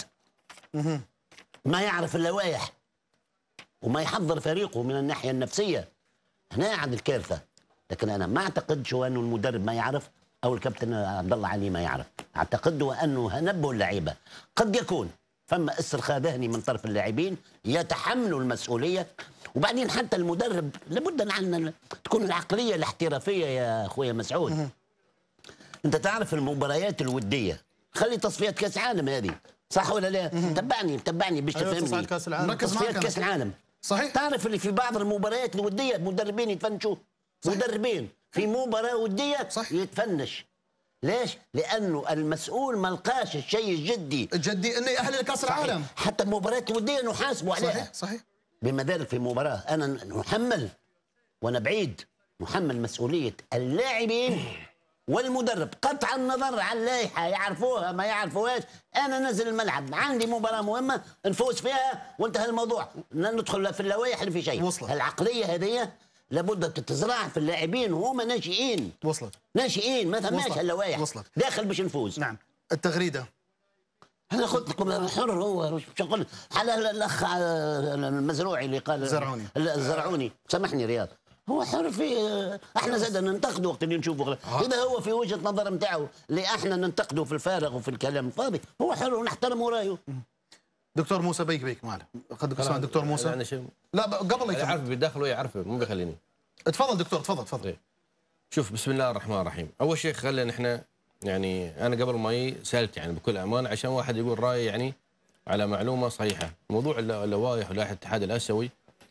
ما يعرف اللوائح وما يحضر فريقه من الناحيه النفسيه. هنا عند الكارثه. لكن انا ما اعتقدش انه المدرب ما يعرف او الكابتن عبد الله علي ما يعرف. اعتقد انه نبهوا اللعيبه. قد يكون فما استرخاء ذهني من طرف اللاعبين يتحملوا المسؤوليه، وبعدين حتى المدرب لابد ان تكون العقليه الاحترافيه يا اخويا مسعود. انت تعرف المباريات الوديه، خلي تصفيات كاس العالم هذه، صح ولا لا؟ تبعني باش تفهمني. تصفيات كاس العالم صحيح. تعرف اللي في بعض المباريات الوديه مدربين يتفنشوا، مدربين في مباراه وديه صح. يتفنش. ليش؟ لانه المسؤول ما لقاش الشيء الجدي انه يأهل لكاس العالم. حتى المباريات الوديه نحاسبوا عليها. صحيح. بما ذلك في مباراه انا نحمل وانا بعيد نحمل مسؤوليه اللاعبين والمدرب، قطع النظر عن اللائحه يعرفوها ما يعرفوهاش. انا نزل الملعب عندي مباراه مهمه نفوز فيها وانتهى الموضوع، ندخل في اللوائح اللي في شيء. وصلت. العقليه هذه لابد تتزرع في اللاعبين وهم ناشئين. وصلت. ناشئين ما ثماش اللوائح. وصلت. داخل باش نفوز. نعم. التغريده انا قلت لكم حر هو شغل على الاخ المزروعي اللي قال الزرعوني سامحني رياض، هو حر في احنا زاد ننتقده وقت اللي نشوفه. اذا هو في وجهه نظر نتاعو اللي احنا ننتقده في الفارغ وفي الكلام الفاضي، هو حر ونحترمه رايه. دكتور موسى بيك معنا. قد اسمع دكتور موسى. أنا شيء لا قبل يعرف بيدخله يعرفه مو بيخليني. تفضل دكتور تفضل. شوف، بسم الله الرحمن الرحيم. اول شيء خلينا احنا يعني انا قبل ما سالت يعني بكل امان عشان واحد يقول راي يعني على معلومه صحيحه. موضوع اللوائح ولائحه الاتحاد الاسيوي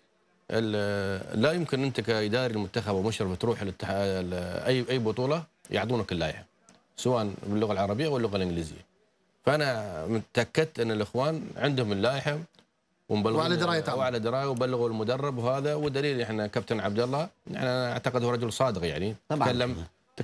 لا يمكن انت كاداري المنتخب ومشرف تروح الاتحاد اي بطوله يعطونك اللائحه سواء باللغه العربيه او اللغه الانجليزيه. فانا تاكدت ان الاخوان عندهم اللائحه وعلى درايه تامه. وعلى درايه وبلغوا المدرب، وهذا ودليل احنا كابتن عبد الله انا اعتقد هو رجل صادق يعني. طبعا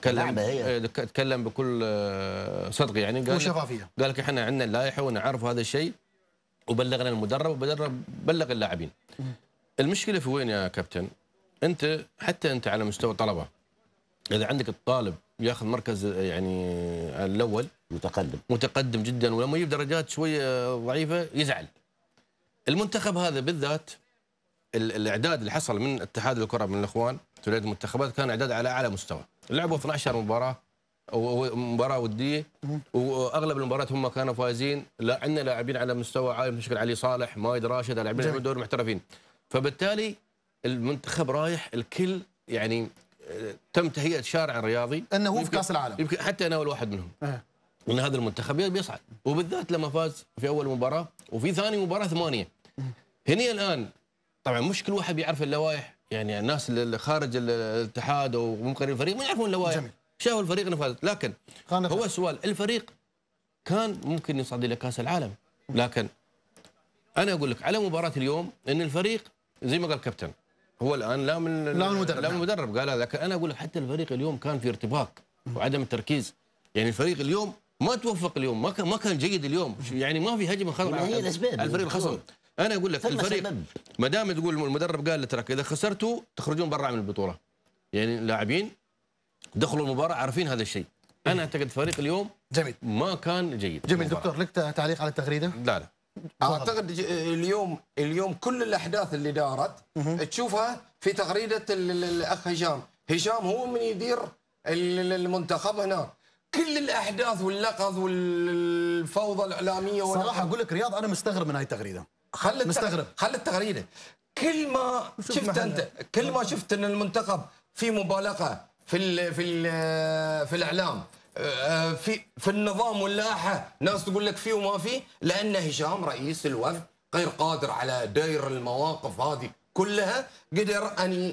تكلم بكل صدق يعني، قال وشفافيه. قال لك احنا عندنا اللائحه ونعرف هذا الشيء، وبلغنا المدرب والمدرب بلغ اللاعبين. المشكله في وين يا كابتن؟ انت حتى انت على مستوى طلبه، اذا عندك الطالب ياخذ مركز يعني الاول متقدم جدا، ولما يجيب درجات شويه ضعيفه يزعل. المنتخب هذا بالذات الاعداد اللي حصل من اتحاد الكره من الاخوان توليد المنتخبات كان اعداد على اعلى مستوى، لعبوا 12 مباراه ومباراه وديه، واغلب المباريات هم كانوا فايزين. لا عندنا لاعبين على مستوى عالي بشكل علي صالح، مايد راشد، لاعبين يلعبون دوري محترفين. فبالتالي المنتخب رايح الكل يعني تم تهيئه شارع الرياضي انه هو في كاس العالم، يمكن حتى انا اول واحد منهم ان هذا المنتخب بيصعد، وبالذات لما فاز في اول مباراه وفي ثاني مباراه 8. هني الان طبعا مش كل واحد بيعرف اللوائح، يعني الناس اللي خارج الاتحاد ومقررين الفريق ما يعرفون اللوائح، شافوا الفريق انه فاز. لكن هو السؤال، الفريق كان ممكن يصعد الى كاس العالم، لكن انا اقول لك على مباراه اليوم ان الفريق زي ما قال كابتن هو الان لا من المدرب قال هذا، لكن انا اقول لك حتى الفريق اليوم كان في ارتباك وعدم التركيز. يعني الفريق اليوم ما توفق اليوم، ما كان جيد اليوم، يعني ما في هجمه خطر على الفريق الخصم. انا اقول لك الفريق ما دام تقول المدرب قال ترى اذا خسرتوا تخرجون برا من البطوله، يعني اللاعبين دخلوا المباراه عارفين هذا الشيء. انا اعتقد الفريق اليوم جميل ما كان جيد. جميل. دكتور لك تعليق على التغريده؟ لا اعتقد اليوم كل الاحداث اللي دارت تشوفها في تغريده الاخ هشام هو من يدير المنتخب هناك. كل الاحداث واللغط والفوضى الاعلاميه صراحه اقول لك رياض انا مستغرب من هاي التغريده. خل التغريده. كل ما شفت ان المنتخب في مبالغه في الاعلام، في النظام واللائحه، ناس تقول لك فيه وما فيه، لان هشام رئيس الوفد غير قادر على داير المواقف هذه كلها، قدر ان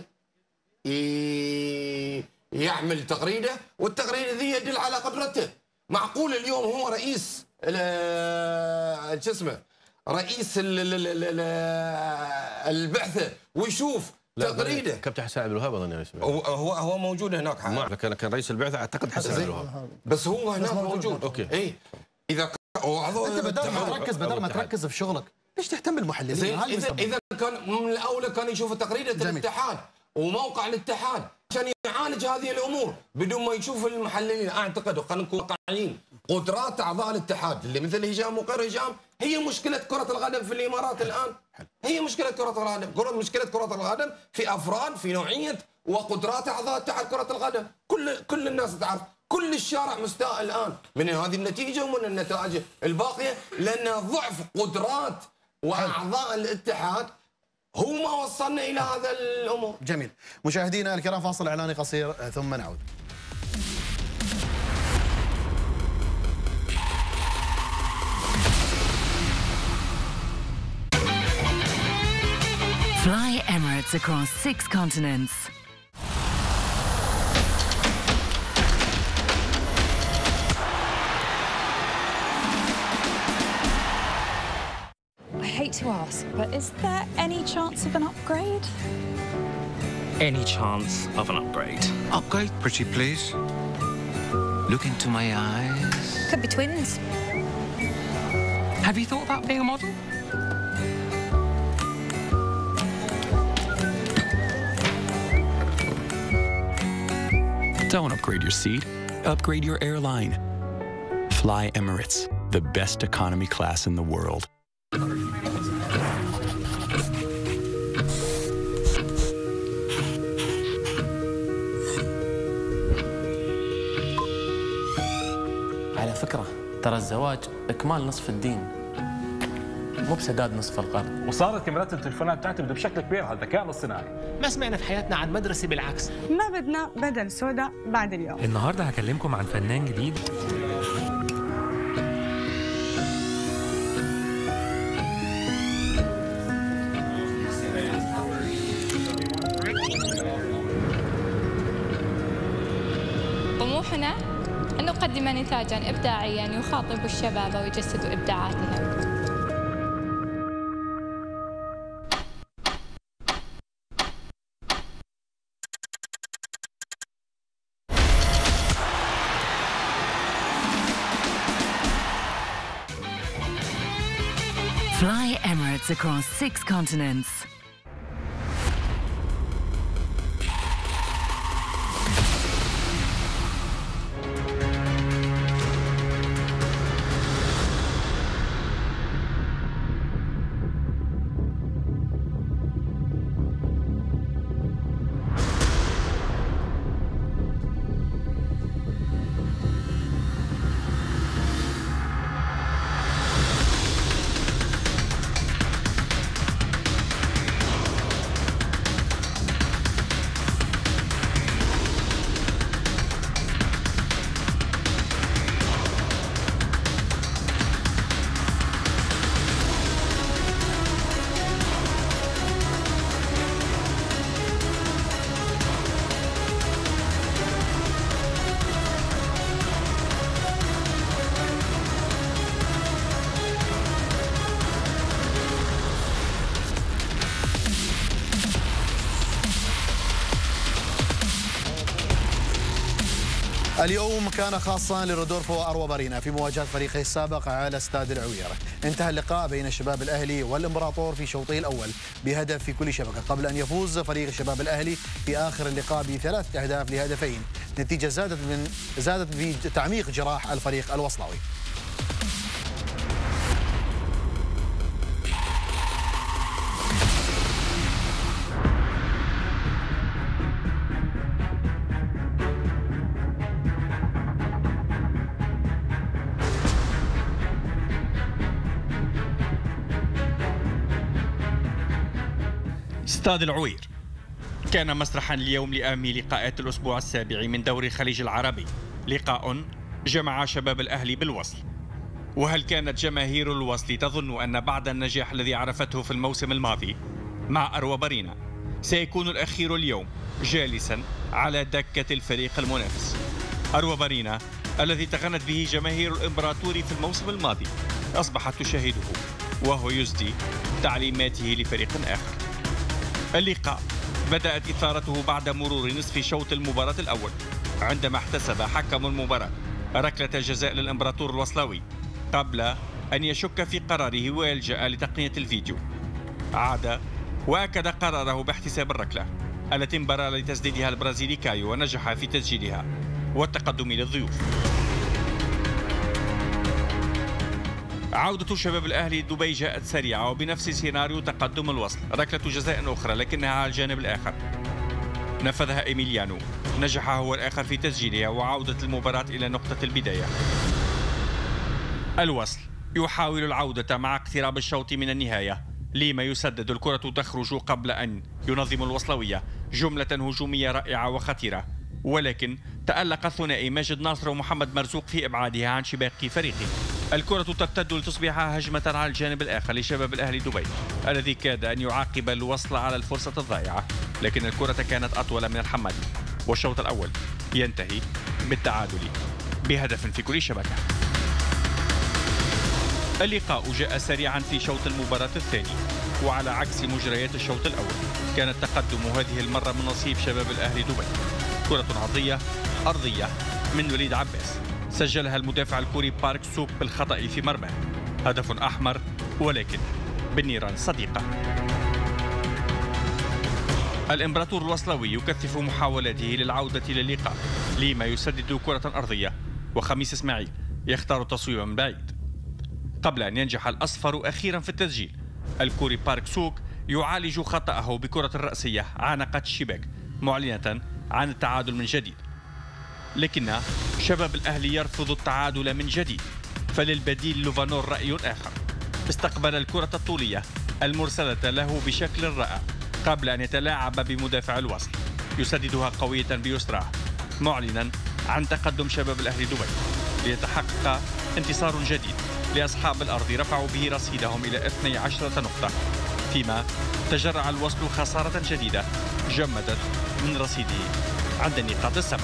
يعمل تغريده، والتغريده ذي يدل على قدرته. معقول اليوم هو رئيس شو اسمه رئيس البعثه ويشوف تغريده؟ كابتن حسن عبد الوهاب اظن هو موجود هناك. ما كان رئيس البعثه اعتقد حسن عبد الوهاب، بس هو هناك موجود. اوكي اي اذا انت بدل ما تركز في شغلك ليش تهتم بالمحللين؟ اذا كان من الاولى كان يشوف تغريده الاتحاد وموقع الاتحاد عشان يعالج هذه الامور بدون ما يشوف المحللين. اعتقد خلينا نكون واقعيين، قدرات اعضاء الاتحاد اللي مثل هشام وغير هشام هي مشكله كره القدم في الامارات الان. هي مشكله كره القدم، مشكله كره القدم في افراد، في نوعيه وقدرات اعضاء اتحاد كره القدم. كل الناس تعرف، كل الشارع مستاء الان من هذه النتيجه ومن النتائج الباقيه، لان ضعف قدرات واعضاء الاتحاد هو ما وصلنا الى هذا الامور. جميل. مشاهدينا الكرام فاصل اعلاني قصير ثم نعود. Fly Emirates across 6 continents. I hate to ask, but is there any chance of an upgrade? Any chance of an upgrade? Upgrade, pretty please. Look into my eyes. Could be twins. Have you thought about being a model? Don't upgrade your seat, upgrade your airline. Fly Emirates, the best economy class in the world. على فكرة ترى الزواج إكمال نصف الدين مو بسداد نصف القرض. وصارت كاميرات التليفونات تعتمد بشكل كبير على الذكاء الاصطناعي. ما سمعنا في حياتنا عن مدرسة بالعكس. ما بدنا بدل سودا بعد اليوم. النهارده هكلمكم عن فنان جديد طموحنا أن نقدم نتاجاً إبداعياً يخاطب الشباب ويجسد إبداعاتهم. Emirates across 6 continents. اليوم كان خاصا لرودولفو أروبارينا في مواجهة فريقه السابق على استاد العوير. انتهى اللقاء بين الشباب الأهلي والإمبراطور في شوطه الأول بهدف في كل شبكة، قبل أن يفوز فريق الشباب الأهلي في آخر اللقاء ب3 أهداف لهدفين. نتيجة زادت في تعميق جراح الفريق الوصلاوي. استاد العوير كان مسرحا اليوم لأهم لقاءات الأسبوع السابع من دوري الخليج العربي، لقاء جمع شباب الأهلي بالوصل. وهل كانت جماهير الوصل تظن أن بعد النجاح الذي عرفته في الموسم الماضي مع أروبارينا سيكون الأخير اليوم جالسا على دكة الفريق المنافس؟ أروبارينا الذي تغنت به جماهير الإمبراطور في الموسم الماضي أصبحت تشاهده وهو يسدي تعليماته لفريق آخر. اللقاء بدأت إثارته بعد مرور نصف شوط المباراة الأول، عندما احتسب حكم المباراة ركلة جزاء للإمبراطور الوصلاوي قبل أن يشك في قراره ويلجأ لتقنية الفيديو. عاد وأكد قراره باحتساب الركلة التي انبرى لتسديدها البرازيلي كايو ونجح في تسجيلها والتقدم للضيوف. عودة شباب الأهلي دبي جاءت سريعة وبنفس سيناريو تقدم الوصل، ركلة جزاء أخرى لكنها على الجانب الآخر نفذها إيميليانو، نجح هو الآخر في تسجيلها وعودة المباراة إلى نقطة البداية. الوصل يحاول العودة مع اقتراب الشوط من النهاية، ليما يسدد الكرة تخرج قبل أن ينظم الوصلوية جملة هجومية رائعة وخطيرة، ولكن تألق الثنائي ماجد ناصر ومحمد مرزوق في إبعادها عن شباك فريقه. الكرة ترتد لتصبح هجمة على الجانب الآخر لشباب الأهلي دبي الذي كاد أن يعاقب الوصل على الفرصة الضائعة، لكن الكرة كانت أطول من الحمل، والشوط الأول ينتهي بالتعادل بهدف في كل شبكة. اللقاء جاء سريعا في شوط المباراة الثاني، وعلى عكس مجريات الشوط الأول كان التقدم هذه المرة من نصيب شباب الأهلي دبي. كرة عرضية أرضية من وليد عباس سجلها المدافع الكوري بارك سوك بالخطأ في مرماه، هدف أحمر ولكن بالنيران الصديقة. الإمبراطور الوصلاوي يكثف محاولاته للعودة للقاء، ليما يسدد كرة أرضية وخميس إسماعيل يختار تصويبا من بعيد قبل أن ينجح الأصفر أخيرا في التسجيل. الكوري بارك سوك يعالج خطأه بكرة الرأسية عانقت الشباك معلنة عن التعادل من جديد، لكن شباب الأهلي يرفض التعادل من جديد، فللبديل لوفانور رأي آخر. استقبل الكرة الطولية المرسلة له بشكل رائع قبل أن يتلاعب بمدافع الوصل، يسددها قوية بيسراه معلنا عن تقدم شباب الأهلي دبي ليتحقق انتصار جديد لأصحاب الأرض رفعوا به رصيدهم إلى 12 نقطة، فيما تجرع الوصل خسارة جديدة جمدت من رصيده عند النقاط السبع.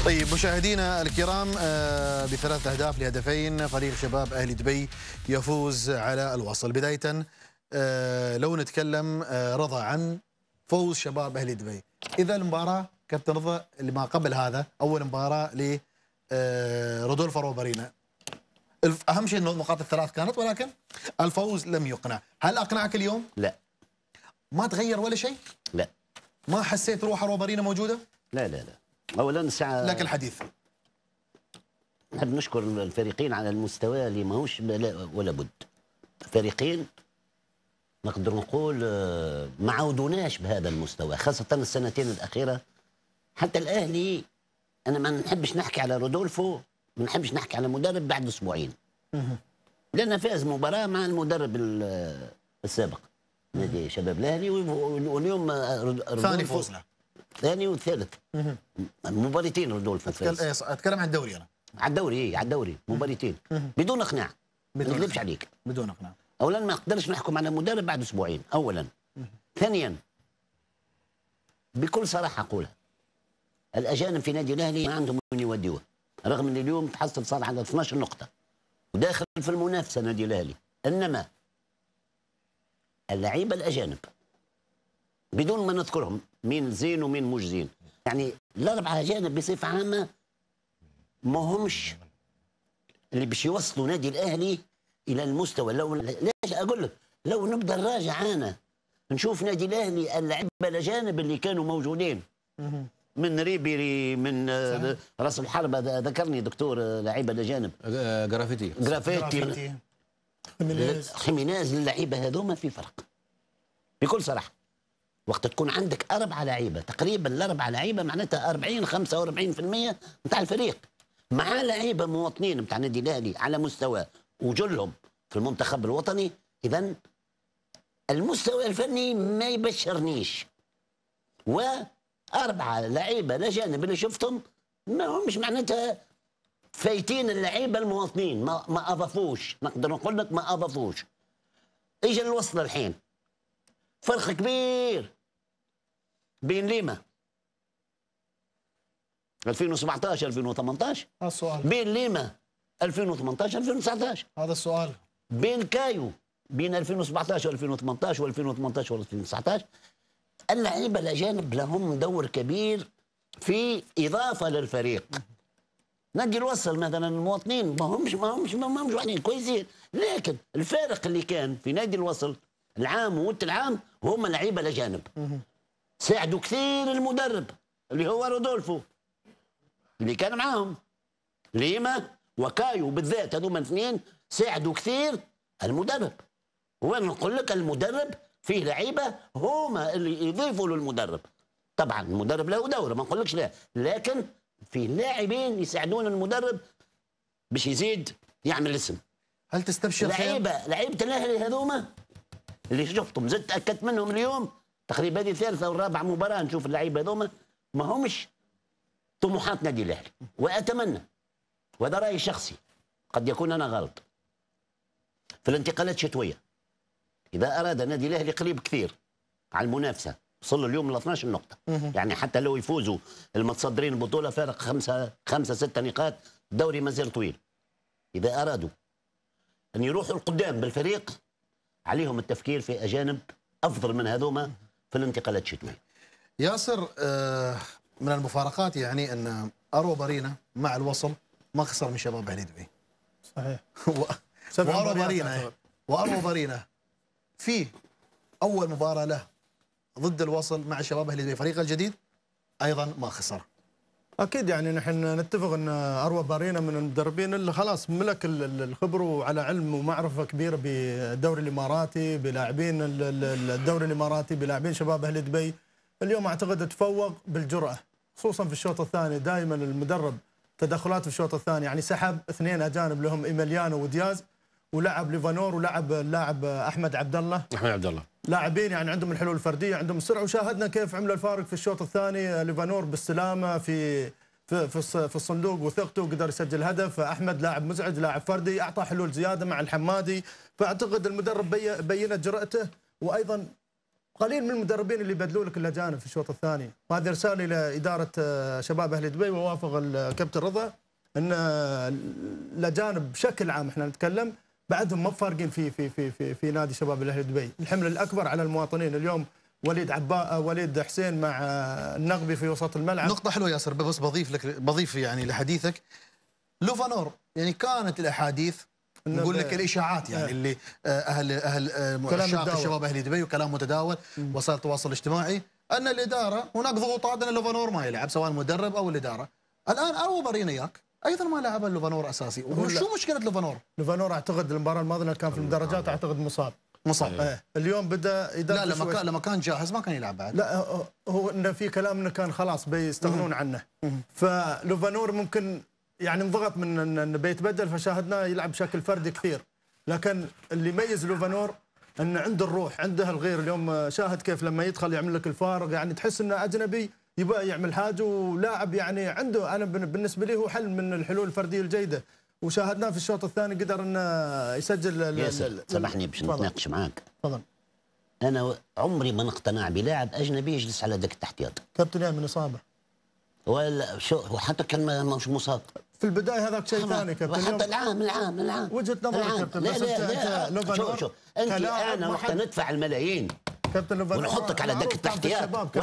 طيب مشاهدينا الكرام، ب3 أهداف لهدفين فريق شباب أهلي دبي يفوز على الوصل. بداية لو نتكلم رضا عن فوز شباب أهلي دبي، إذا المباراة كابتن رضا اللي ما قبل هذا أول مباراة لرودولفو روبارينا، أهم شيء أنه النقاط الثلاث كانت، ولكن الفوز لم يقنع. هل أقنعك اليوم؟ لا. ما تغير ولا شيء؟ لا. ما حسيت روح روبارينا موجودة؟ لا لا لا. أولا ساعة لك الحديث. نحب نشكر الفريقين على المستوى اللي ماهوش ولا بد. فريقين نقدر نقول ما عودوناش بهذا المستوى، خاصة السنتين الأخيرة. حتى الأهلي أنا ما نحبش نحكي على رودولفو، ما نحبش نحكي على مدرب بعد أسبوعين. لأن فاز مباراة مع المدرب السابق نادي شباب الأهلي، واليوم ثاني فوز له. ثاني وثالث. مباراتين رودولفو فاز. أتكلم عن الدوري أنا. على الدوري، على الدوري مباراتين بدون إقناع. ما نكذبش عليك. بدون إقناع. اولا ما نقدرش نحكم على مدرب بعد اسبوعين اولا. ثانيا بكل صراحه اقولها، الاجانب في نادي الاهلي ما عندهم من يوديوه، رغم ان اليوم تحصل صار على 12 نقطه وداخل في المنافسه نادي الاهلي، انما اللعيبه الاجانب بدون ما نذكرهم مين زين ومين مش زين، يعني الاربعه اجانب بصفه عامه ما همش اللي باش يوصلوا نادي الاهلي الى المستوى. لو ليش اقول لك، لو نبدا نراجع انا نشوف نادي الاهلي اللعيبه الاجانب اللي كانوا موجودين من ريبيري، من راس الحربه، ذكرني دكتور لعيبه الاجانب، جرافيتي خيمينيز، اللعيبه هذوما في فرق بكل صراحه. وقت تكون عندك 4 لعيبه تقريبا، الاربع لعيبه معناتها 40-45% نتاع الفريق، مع لعيبه مواطنين نتاع النادي الاهلي على مستوى وجلهم في المنتخب الوطني، اذا المستوى الفني ما يبشرنيش. و4 لعيبه الاجانب اللي شفتهم ما همش معناتها فايتين اللعيبه المواطنين، ما اضافوش، نقدر نقول لك ما اضافوش. اجى الوصله الحين فرق كبير بين ليما 2017 2018 السؤال بين ليما 2018 2019 هذا السؤال، بين كايو بين 2017 2018 و2018 و2019. اللعيبه الاجانب لهم دور كبير في اضافه للفريق. نادي الوصل مثلا المواطنين ما همش واحدين كويسين، لكن الفارق اللي كان في نادي الوصل العام ووت العام هم لعيبه الاجانب. ساعدوا كثير المدرب اللي هو رودولفو اللي كان معاهم، ليما وكايو بالذات، هذوما الاثنين ساعدوا كثير المدرب. وانا نقول لك المدرب فيه لعيبه هما اللي يضيفوا للمدرب. طبعا المدرب له دوره ما نقولكش لا، لكن في لاعبين يساعدون المدرب باش يزيد يعمل اسم. هل تستبشر لعيبه الاهلي هذوما اللي شفتهم زدت تاكدت منهم اليوم تقريبا هذه ثالثه والرابعه مباراه نشوف اللعيبه هذوما ما همش طموحات نادي الاهلي. واتمنى، وهذا رايي الشخصي قد يكون انا غلط، في الانتقالات الشتويه اذا اراد نادي الاهلي قريب كثير على المنافسه، وصلوا اليوم ل 12 نقطه، يعني حتى لو يفوزوا المتصدرين البطوله فارق 5-6 نقاط، الدوري مازال طويل. اذا ارادوا ان يروحوا القدام بالفريق عليهم التفكير في اجانب افضل من هذوما في الانتقالات الشتويه. ياسر، من المفارقات يعني ان روبارينا مع الوصل ما خسر من شباب اهلي دبي. صحيح. وروبارينا في اول مباراه له ضد الوصل مع شباب اهلي دبي فريقه الجديد ايضا ما خسر. اكيد يعني نحن نتفق ان روبارينا من المدربين اللي خلاص ملك الخبره وعلى علم ومعرفه كبيره بالدوري الاماراتي، بلاعبين الدوري الاماراتي، بلاعبين شباب اهلي دبي. اليوم اعتقد تفوق بالجرأه خصوصا في الشوط الثاني. دائما المدرب تدخلات في الشوط الثاني، يعني سحب 2 اجانب لهم ايميليانو ودياز، ولعب ليفانور، ولعب اللاعب احمد عبد الله. لاعبين يعني عندهم الحلول الفرديه، عندهم السرعه، وشاهدنا كيف عملوا الفارق في الشوط الثاني. ليفانور بالسلامه في الصندوق وثقته وقدر يسجل هدف. احمد لاعب مزعج، لاعب فردي، اعطى حلول زياده مع الحمادي. فاعتقد المدرب بينت جرأته، وايضا قليل من المدربين اللي يبدلوا لك الاجانب في الشوط الثاني، وهذه رساله الى اداره شباب اهل دبي، ووافق الكابتن رضا ان الاجانب بشكل عام احنا نتكلم بعدهم ما فارقين في نادي شباب الاهلي دبي، الحمل الاكبر على المواطنين. اليوم وليد حسين مع النغبي في وسط الملعب. نقطة حلوة ياسر، بس بضيف يعني لحديثك لوفانور، يعني كانت الاحاديث نقول لك الاشاعات يعني اللي اهل عشاق الشباب اهلي دبي وكلام متداول وسائل التواصل الاجتماعي ان الاداره هناك ضغوطات ان لوفانور ما يلعب سواء المدرب او الاداره. الان اروبارينا اياك ايضا ما لعب لوفانور اساسي، وشو مشكله لوفانور؟ لوفانور اعتقد المباراه الماضيه كان في المدرجات اعتقد مصاب. اليوم بدا لا لما كان جاهز ما كان يلعب بعد. لا هو انه في كلام انه كان خلاص بيستغنون عنه. فلوفانور ممكن يعني انضغط من انه بيتبدل، فشاهدناه يلعب بشكل فردي كثير، لكن اللي يميز لوفانور انه عنده الروح، عنده الغير. اليوم شاهد كيف لما يدخل يعمل لك الفارق، يعني تحس انه اجنبي يبغى يعمل حاجه، ولاعب يعني عنده، انا بالنسبه لي هو حل من الحلول الفرديه الجيده، وشاهدناه في الشوط الثاني قدر انه يسجل. ياسر سامحني باش نتناقش معاك. تفضل. انا عمري ما نقتنع بلاعب اجنبي يجلس على دكه الاحتياط. كابتن من اصابه ولا شو، وحتى كان مش مصاب في البدايه، هذاك شيء ثاني كابتن. وحتى العام وجهه نظرك كابتن. لا شوف انت انا وقت ندفع الملايين كابتن ونحطك على دكه الاحتياط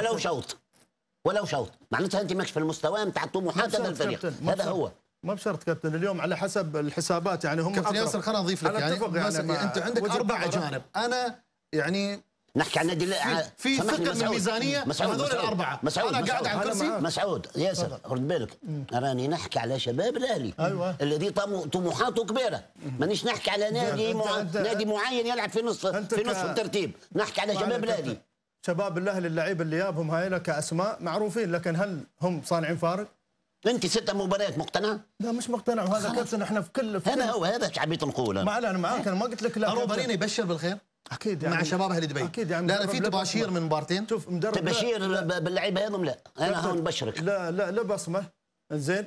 ولو شوط معناتها انت ماكش في المستوى نتاع طموحات هذا الفريق. هذا هو ما بشرط كابتن. اليوم على حسب الحسابات يعني هم كابتن ياسر خليني اضيف لك يعني انت عندك 4 اجانب، انا يعني نحكي عن نادي في ثقه من الميزانيه هذول الاربعه. انا قاعد على الكرسي. مسعود ياسر رد بالك، راني نحكي على شباب الاهلي الذي طموحاته كبيره، مانيش نحكي على نادي معين يلعب في نصف الترتيب، نحكي على شباب الاهلي. شباب الاهلي اللعيبه اللي جابهم هايله كاسماء معروفين، لكن هل هم صانعين فارق؟ انت 6 مباريات مقتنع؟ لا مش مقتنع، وهذا كابتن احنا في هذا شعبيه نقول. ما انا معاك، انا ما قلت لك لا. اروبارينا يبشر بالخير اكيد يعني مع شباب اهل دبي اكيد يعني. لا في تباشير من مبارتين. شوف مدرب تباشير باللعيبه هذم لا، انا هون بشرك. لا بصمه زين،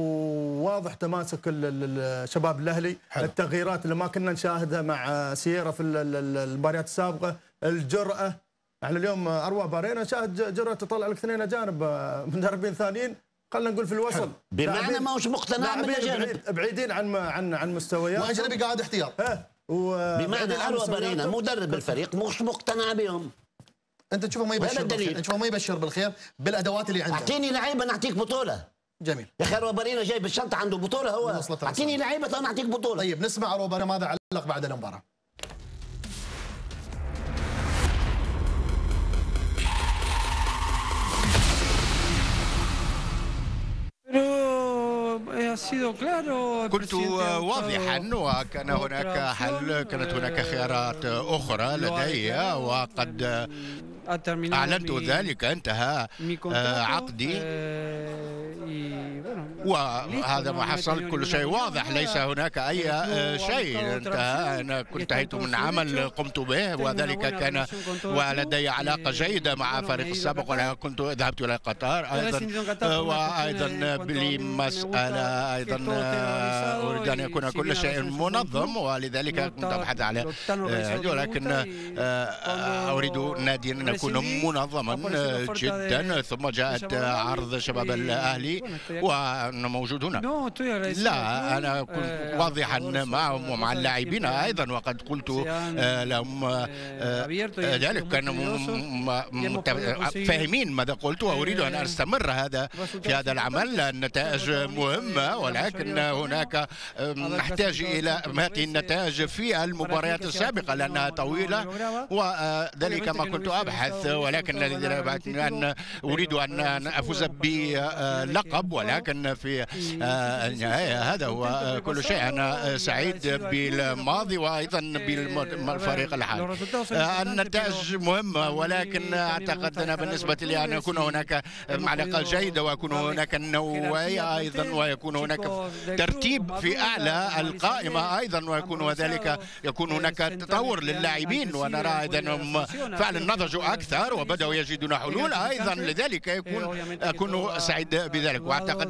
وواضح تماسك الشباب الاهلي. التغييرات اللي ما كنا نشاهدها مع سييرا في المباريات السابقه، الجرأه. احنا اليوم اروى بارينا شاهد جرأة تطلع لك 2 اجانب مدربين ثانيين، خلينا نقول في الوسط، بمعنى ما هوش مقتنع بالاجانب، بعيدين عن مستويات، واجنبي قاعد احتياط. بمعنى اروى بارينا مدرب الفريق مش مقتنع بهم. انت تشوفه ما يبشر بالخير، تشوفه ما يبشر بالخير بالادوات اللي عنده. اعطيني لعيبه نعطيك بطوله. جميل يا اخي اروى بارينا جايب الشنطه عنده بطوله، هو اعطيني لعيبه انا اعطيك بطوله. طيب نسمع اروى بارينا ماذا علق بعد المباراه. كنت واضحا وكان هناك حل، كانت هناك خيارات أخرى لدي وقد أعلنت ذلك. انتهى عقدي وهذا ما حصل، كل شيء واضح، ليس هناك أي شيء. انتهى، أنا انتهيت من عمل قمت به وذلك كان ولدي علاقة جيدة مع فريق السابق، ولا كنت ذهبت إلى قطر أيضا، وأيضا لي مسألة أيضا أريد أن يكون كل شيء منظم، ولذلك كنت أبحث على ولكن أريد ناديا أن يكون منظما جدا. ثم جاءت عرض شباب الأهلي وأنا موجود هنا. لا أنا كنت واضحا معهم ومع اللاعبين أيضا، وقد قلت لهم ذلك، كانوا فاهمين ماذا قلت، وأريد أن أستمر في هذا العمل. النتائج مهمة، ولكن هناك نحتاج إلى هذه النتائج في المباريات السابقة لأنها طويلة، وذلك ما كنت أبحث. ولكن أن أريد أن أفوز بلقب، ولكن في النهاية هذا هو كل شيء. أنا سعيد بالماضي وأيضا بالفريق الحالي. النتائج مهمة، ولكن أعتقد أن بالنسبة لي أن يكون هناك علاقة جيدة، ويكون هناك نوعية أيضا، ويكون هناك ترتيب في أعلى القائمة أيضا، ويكون ذلك يكون هناك تطور للاعبين، ونرى أيضا أنهم فعلا نضجوا أكثر وبدأوا يجدون حلول أيضا، لذلك أكون سعيد بذلك. وأعتقد أن كل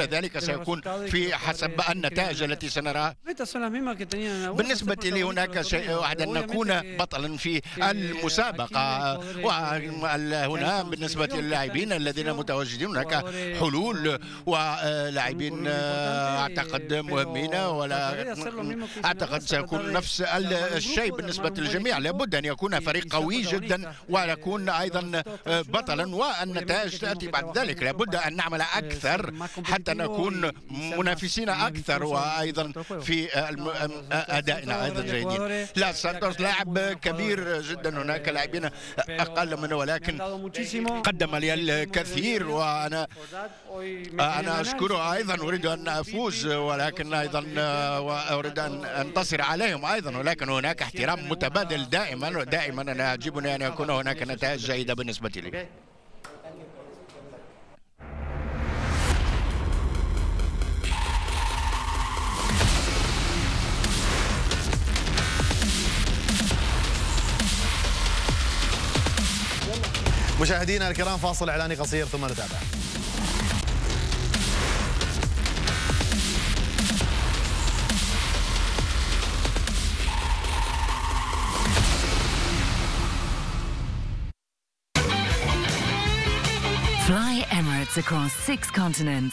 وذلك سيكون في حسب النتائج التي سنراها. بالنسبة لي هناك شيء واحد، أن نكون بطلا في المسابقة. وهنا بالنسبة للاعبين الذين متواجدين هناك حلول ولاعبين أعتقد مهمين، ولا أعتقد سيكون نفس الشيء بالنسبة للجميع. لابد أن يكون فريق قوي جدا ويكون أيضا بطلا، والنتائج تأتي بعد ذلك. لابد أن نعمل أكثر حتى نكون منافسين أكثر، وأيضا في أدائنا أيضا جيدين. لا سانتوس لاعب كبير جدا، هناك لاعبين أقل منه ولكن قدم لي الكثير، وأنا أشكره أيضا. أريد أن أفوز ولكن أيضا وأريد أن أنتصر عليهم أيضا، ولكن هناك احترام متبادل دائما. أنا يعجبني أن يكون هناك نتائج جيدة بالنسبة لي. مشاهدينا الكرام، فاصل إعلاني قصير ثم نتابع. Fly Emirates across 6 continents.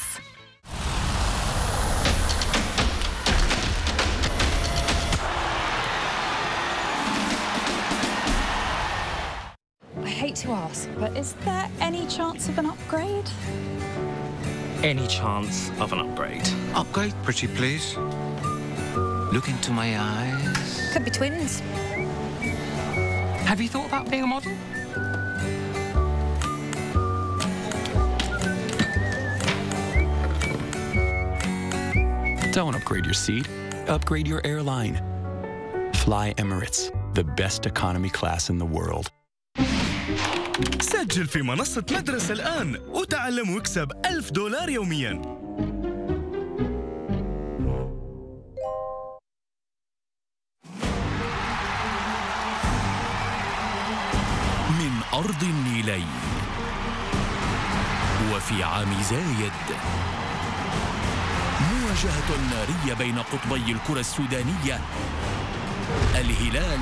I hate to ask, but is there any chance of an upgrade? Any chance of an upgrade? Upgrade, pretty please. Look into my eyes. Could be twins. Have you thought about being a model? Don't upgrade your seat, upgrade your airline. Fly Emirates, the best economy class in the world. سجل في منصة مدرسة الآن وتعلم واكسب $1000 يومياً. من أرض النيلين وفي عام زايد، مواجهة نارية بين قطبي الكرة السودانية، الهلال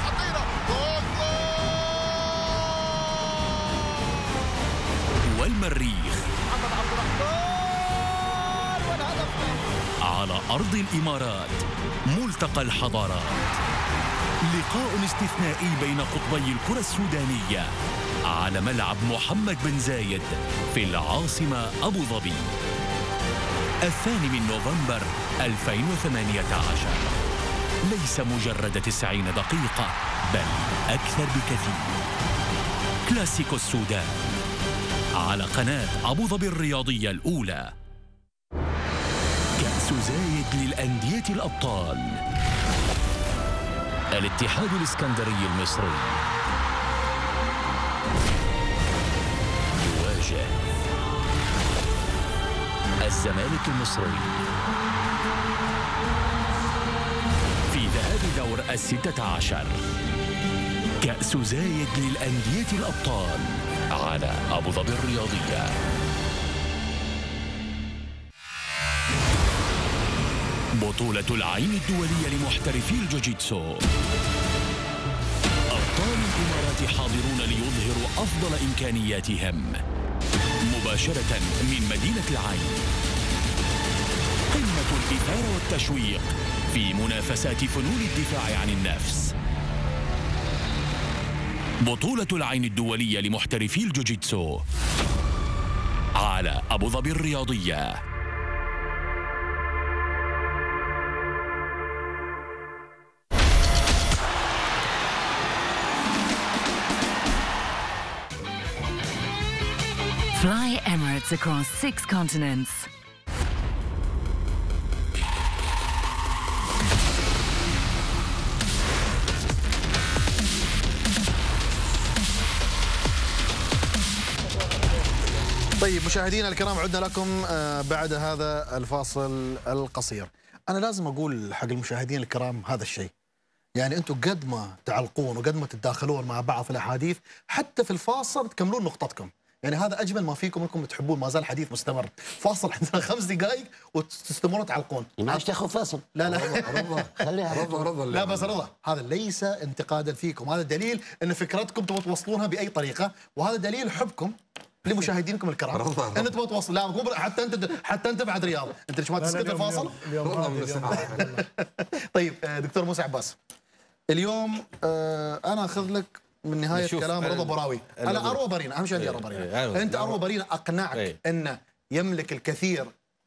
والمريخ، على أرض الإمارات، ملتقى الحضارات. لقاء استثنائي بين قطبي الكرة السودانية على ملعب محمد بن زايد في العاصمة أبو ظبي، 2 نوفمبر 2018. ليس مجرد 90 دقيقة، بل أكثر بكثير. كلاسيكو السودان على قناة أبو ظبي الرياضية الأولى. كأس زايد للأندية الأبطال. الاتحاد الإسكندري المصري يواجه الزمالك المصري في ذهاب دور 16. كأس زايد للأندية الأبطال على أبو ظبي الرياضية. بطولة العين الدولية لمحترفي الجوجيتسو. أبطال الإمارات حاضرون ليظهروا أفضل إمكانياتهم مباشرة من مدينة العين. قمة الإثارة والتشويق في منافسات فنون الدفاع عن النفس. بطولة العين الدولية لمحترفي الجوجيتسو على أبو ظبي الرياضية. Fly Emirates across 6 continents. طيب مشاهدينا الكرام، عدنا لكم بعد هذا الفاصل القصير. أنا لازم أقول حق المشاهدين الكرام هذا الشيء، يعني أنتم قد ما تعلقون وقد ما تتداخلون مع بعض في الأحاديث، حتى في الفاصل تكملون نقطتكم. يعني هذا اجمل ما فيكم انكم تحبون، ما زال حديث مستمر. فاصل عندنا 5 دقائق وتستمرون تعلقون. ما عادش تاخذ فاصل. لا رضا خليها رضا لا بس رضا، هذا ليس انتقادا فيكم، هذا دليل ان فكرتكم تبغوا توصلونها باي طريقه، وهذا دليل حبكم لمشاهدينكم الكرام ان تبغوا توصل. لا مو حتى انت بعد رياض، انت ليش ما تسكت الفاصل؟ طيب دكتور موسى عباس، اليوم انا اخذ لك من نهايه كلام رضا براوي. انا اروى برينا، اهم شيء عندي اروى برينا. انت اروى برينا اقنعك انه يملك الكثير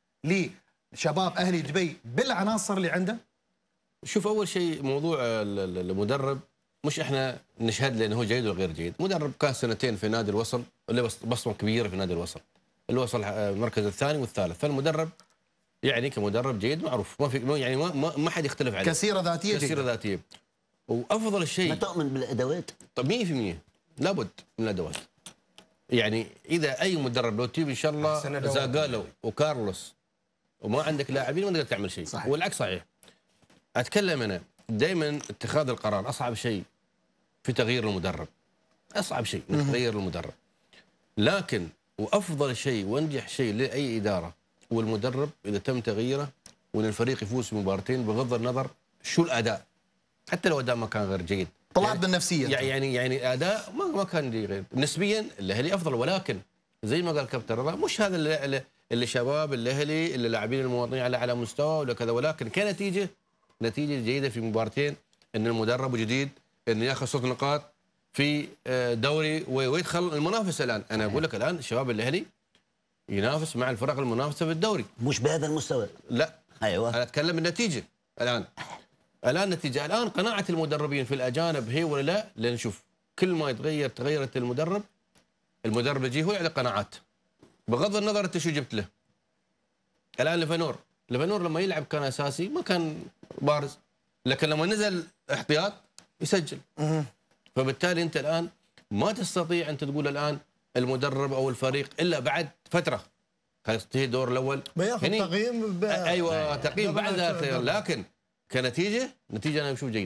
لشباب اهلي دبي بالعناصر اللي عنده؟ شوف، اول شيء موضوع المدرب، مش احنا نشهد له انه هو جيد ولا غير جيد. مدرب كان سنتين في نادي الوصل اللي بصمه كبيره في نادي الوصل، الوصل المركز الثاني والثالث، فالمدرب يعني كمدرب جيد معروف، ما في يعني ما حد يختلف عليه. كسيره ذاتيه، كسيره ذاتيه. وافضل شيء، ما تؤمن بالادوات؟ طب 100% لابد من الادوات. يعني اذا اي مدرب لو تجيب ان شاء الله زاغالو وكارلوس وما عندك لاعبين ما تقدر تعمل شيء، صحيح. والعكس صحيح. اتكلم انا دائما اتخاذ القرار اصعب شيء في تغيير المدرب، اصعب شيء انك تغير المدرب. لكن وافضل شيء وانجح شيء لاي اداره والمدرب اذا تم تغييره وان الفريق يفوز في مباراتين بغض النظر شو الاداء، حتى لو اداء ما كان غير جيد. طلعت بالنفسيه يعني اداء ما كان غير نسبيا الاهلي افضل، ولكن زي ما قال كابتن رضا مش هذا اللي شباب الاهلي اللي لاعبين المواطنين على اعلى مستوى ولا كذا، ولكن كنتيجه نتيجه جيده في مباراتين، ان المدرب جديد، انه ياخذ 6 نقاط في دوري ويدخل المنافسه. الان انا اقول لك الان شباب الاهلي ينافس مع الفرق المنافسه في الدوري، مش بهذا المستوى. لا ايوه انا اتكلم النتيجه الان النتيجه الان قناعه المدربين في الاجانب هي ولا لا؟ لان شوف كل ما تغيرت المدرب يجي هو يعطي قناعات بغض النظر انت شو جبت له. الان لفنور لما يلعب كان اساسي ما كان بارز، لكن لما نزل احتياط يسجل. فبالتالي انت الان ما تستطيع انت تقول الان المدرب او الفريق الا بعد فتره تنتهي الدور الاول بياخذ تقييم ايوه تقييم بعد ذلك، لكن كنتيجه انا بشوف جيده.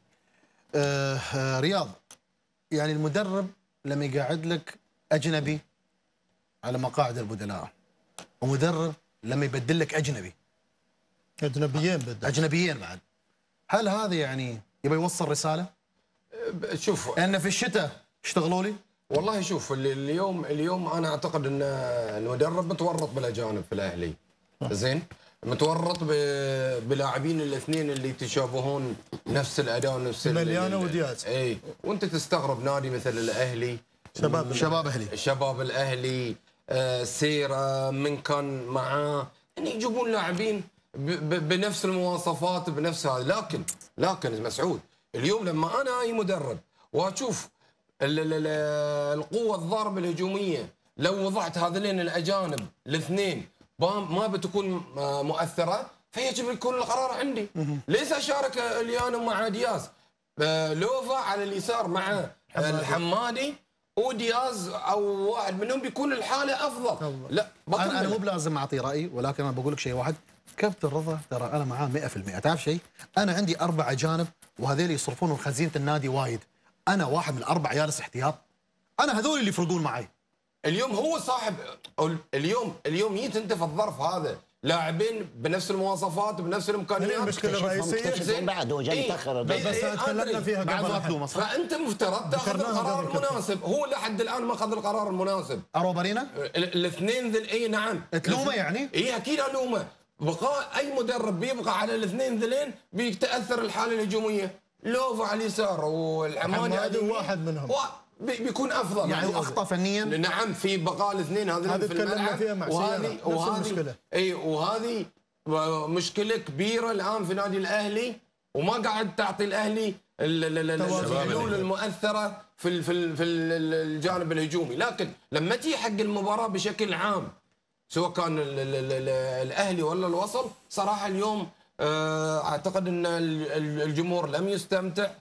رياض، يعني المدرب لما يقعد لك اجنبي على مقاعد البدلاء، ومدرب لما يبدل لك اجنبيين بعد، هل هذا يعني يبي يوصل رساله؟ شوف ان في الشتاء اشتغلوا لي. والله شوف اليوم انا اعتقد ان المدرب متورط بالاجانب في الاهلي. زين، متورط بلاعبين الاثنين اللي يتشابهون نفس الاداء ونفس مليانه ودياز. اي، وانت تستغرب نادي مثل الاهلي، شباب الاهلي سيره من كان معاه، يعني يجيبون لاعبين بنفس المواصفات بنفس هذا. لكن مسعود، اليوم لما انا اي مدرب واشوف القوه الضاربه الهجوميه، لو وضعت هذين الاجانب الاثنين ما بتكون مؤثره، فيجب يكون القرار عندي. ليس اشارك اليوم مع دياز، لوفا على اليسار مع الحمادي ودياز او واحد منهم بيكون الحاله افضل. لا انا مو بلازم اعطي رايي، ولكن انا بقول لك شيء واحد، كابتن رضا ترى انا معاه 100%. تعرف شيء؟ انا عندي 4 اجانب وهذول يصرفون خزينه النادي وايد، انا واحد من 4 جالس احتياط، انا هذول اللي يفرقون معي. اليوم هو صاحب، اليوم جيت انت في الظرف هذا لاعبين بنفس المواصفات بنفس الامكانيات. المشكله الرئيسيه بعد هو جاي متاخر، بس تكلمنا فيها قبل. فانت مفترض تاخذ القرار المناسب، هو لحد الان ما اخذ القرار المناسب. اروى برينا الاثنين اي نعم تلومه، يعني اي اكيد الومه. بقاء اي مدرب بيبقى على الاثنين ذلين بيتاثر الحاله الهجوميه. لوفا على اليسار والحمادي واحد منهم بيكون افضل، يعني اخطا فنيا. نعم، في بقاء الاثنين هذول في الملعب، وهذه مشكله كبيره الان في نادي الاهلي، وما قاعد تعطي الاهلي الحلول المؤثره في الجانب الهجومي. لكن لما تيجي حق المباراه بشكل عام، سواء كان الاهلي ولا الوصل، صراحه اليوم اعتقد ان الجمهور لم يستمتع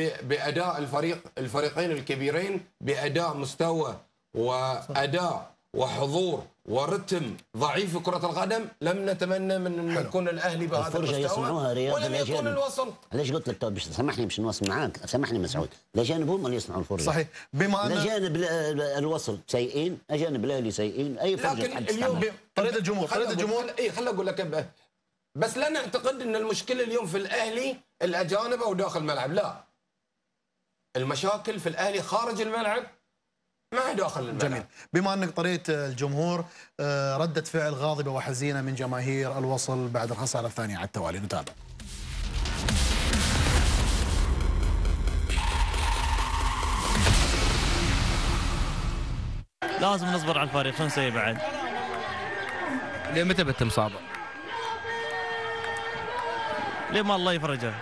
باداء الفريقين الكبيرين، باداء مستوى واداء وحضور ورتم ضعيف في كرة القدم لم نتمنى من أن يكون الأهلي بهذا الفرجة المستوى يصنعوها رياض ولم يكون الوصل. ليش قلت لك باش سامحني باش نواصل معاك، سامحني مسعود، الأجانب هم اللي يصنعوا الفرجة. صحيح. بما أن الأجانب الوصل سيئين، أجانب الأهلي سيئين، أي فرجة. لكن اليوم طريقة الجمهور خل أقول لك بس لا نعتقد أن المشكلة اليوم في الأهلي الأجانب أو داخل الملعب، لا. المشاكل في الأهلي خارج الملعب ما داخل الملعب. جميل. بما انك طريقه الجمهور، ردة فعل غاضبه وحزينه من جماهير الوصل بعد الخساره الثانيه على التوالي، نتابع. لازم نصبر على الفريق، شو نسوي بعد؟ لمتى بتتم صابر؟ ليه ما الله يفرجه؟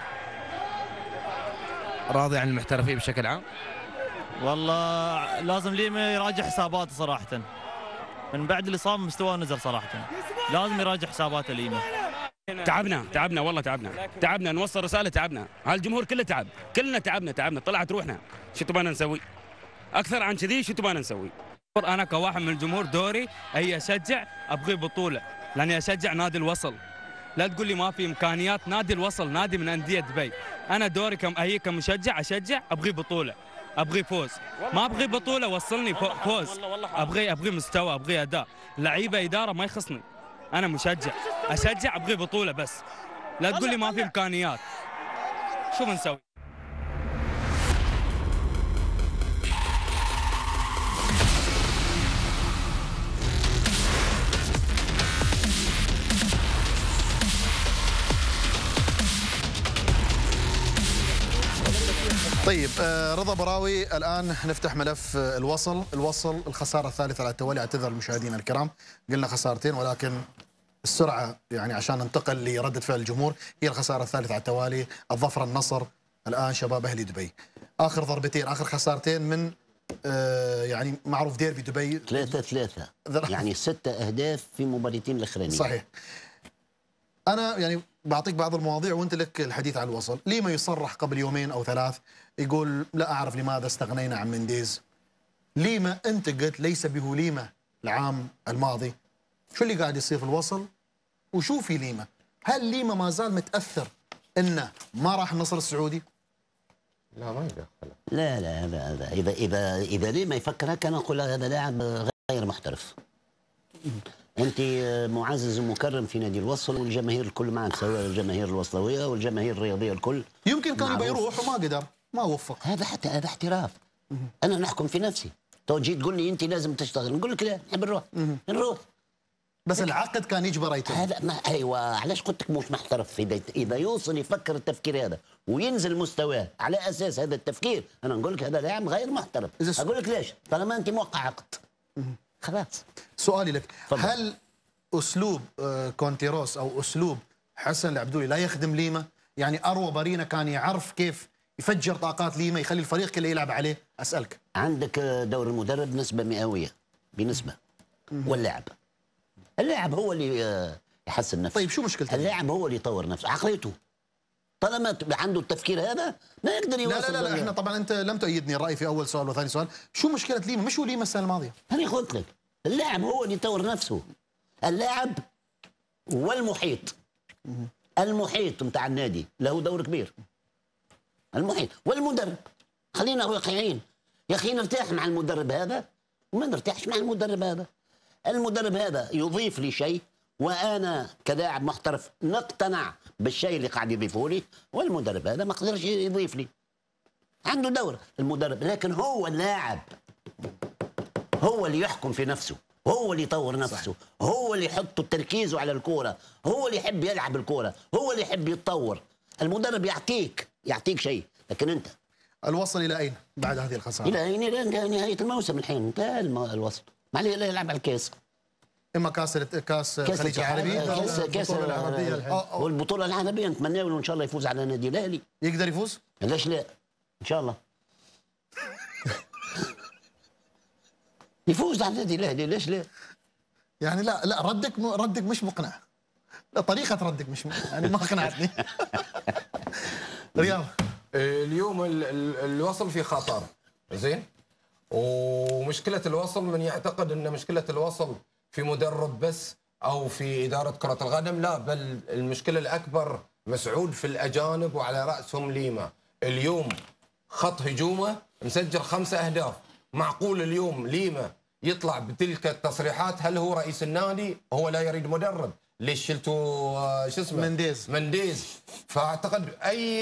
راضي عن المحترفين بشكل عام؟ والله لازم ليما يراجع حساباته صراحة. من بعد الإصابة مستواه نزل صراحة. لازم يراجع حساباته ليما. تعبنا والله تعبنا نوصل رسالة، تعبنا هالجمهور كله تعب، كلنا تعبنا طلعت روحنا. شو تبغانا نسوي؟ أكثر عن كذي شو تبغانا نسوي؟ أنا كواحد من الجمهور دوري أي أشجع، أبغي بطولة، لأني أشجع نادي الوصل. لا تقول لي ما في إمكانيات، نادي الوصل نادي من أندية دبي. أنا دوري كمشجع أشجع، أبغي بطولة، ابغي فوز، ما ابغي بطوله وصلني فوز، ابغي مستوى، ابغي اداء، لعيبه اداره ما يخصني. انا مشجع اشجع، ابغي بطوله بس. لا تقول لي ما في امكانيات. شو بنسوي؟ طيب رضا براوي، الآن نفتح ملف الوصل الخسارة الثالثة على التوالي. اعتذر المشاهدين الكرام، قلنا خسارتين ولكن السرعة يعني عشان ننتقل لردة فعل الجمهور. هي الخسارة الثالثة على التوالي، الظفر النصر، الآن شباب أهلي دبي. آخر ضربتين، آخر خسارتين من يعني معروف ديربي دبي 3-3 يعني 6 أهداف في مباراتين الأخرانيين. صحيح. أنا يعني بعطيك بعض المواضيع وأنت لك الحديث عن الوصل. ليما يصرح قبل يومين أو 3 يقول لا أعرف لماذا استغنينا عن منديز. ليما أنت قلت ليس به ليما العام الماضي. شو اللي قاعد يصير في الوصل وشو في ليما؟ هل ليما ما زال متأثر إنه ما راح النصر السعودي؟ لا ما يدخل. لا هذا إذا ليما يفكر هكا نقول هذا لاعب غير محترف. أنت معزز ومكرم في نادي الوصل والجماهير الكل معك، سواء الجماهير الوصلوية والجماهير الرياضية الكل. يمكن كان يبي يروح وما قدر، ما وفق. هذا احتراف. أنا نحكم في نفسي. تو جيت تقول لي أنت لازم تشتغل، نقول لك لا، نحب نروح. بس العقد كان يجبر يتم. هذا ايوه، علاش قلت لك مش محترف. اذا يوصل يفكر التفكير هذا وينزل مستواه على اساس هذا التفكير، انا نقول لك هذا لاعب غير محترف. اقول لك ليش؟ طالما انت موقع عقد خلاص. سؤالي لك، هل اسلوب كونتيروس او اسلوب حسن العبدولي لا يخدم ليما؟ يعني اروى بارينا كان يعرف كيف يفجر طاقات ليما، يخلي الفريق كله يلعب عليه. اسالك، عندك دور المدرب نسبه مئويه بنسبه، اللاعب هو اللي يحسن نفسه. طيب شو مشكلته؟ اللاعب هو اللي يطور نفسه، عقليته. طالما عنده التفكير هذا ما يقدر يوصل. لا احنا طبعا انت لم تؤيدني الراي في اول سؤال وثاني سؤال. شو مشكله ليما؟ مش هو ليما السنه الماضيه؟ انا قلت لك اللاعب هو اللي يطور نفسه. اللاعب والمحيط. المحيط نتاع النادي له دور كبير. المحيط والمدرب. خلينا واقعيين يا اخي، نرتاح مع المدرب هذا وما نرتاحش مع المدرب هذا. المدرب هذا يضيف لي شيء وانا كلاعب محترف نقتنع بالشيء اللي قاعد يضيفه لي، والمدرب هذا ما قدرش يضيف لي. عنده دور المدرب، لكن هو اللاعب هو اللي يحكم في نفسه، هو اللي يطور نفسه، هو اللي يحط تركيزه على الكوره، هو اللي يحب يلعب الكوره، هو اللي يحب يتطور. المدرب يعطيك شيء، لكن انت. الوصل الى اين بعد هذه الخساره؟ الى نهايه الموسم الحين انتهى الوصل، ما عليه الا يلعب على الكاس. اما كاس الخليج العربي، كاس العربيه والبطوله العربيه نتمنى له ان شاء الله يفوز على النادي الاهلي. يقدر يفوز؟ ليش لا؟ ان شاء الله يفوز على النادي الاهلي، ليش لا؟ يعني لا ردك مش مقنع. لا طريقه ردك مش يعني ما قنعتني. رياض، اليوم الوصل في خطر، زين؟ ومشكله الوصل من يعتقد ان مشكله الوصل في مدرب بس او في اداره كره القدم، لا، بل المشكله الاكبر مسعود في الاجانب وعلى راسهم ليما. اليوم خط هجومه مسجل 5 أهداف، معقول اليوم ليما يطلع بتلك التصريحات؟ هل هو رئيس النادي هو لا يريد مدرب؟ ليش شلتوا شو اسمه؟ منديز. فاعتقد اي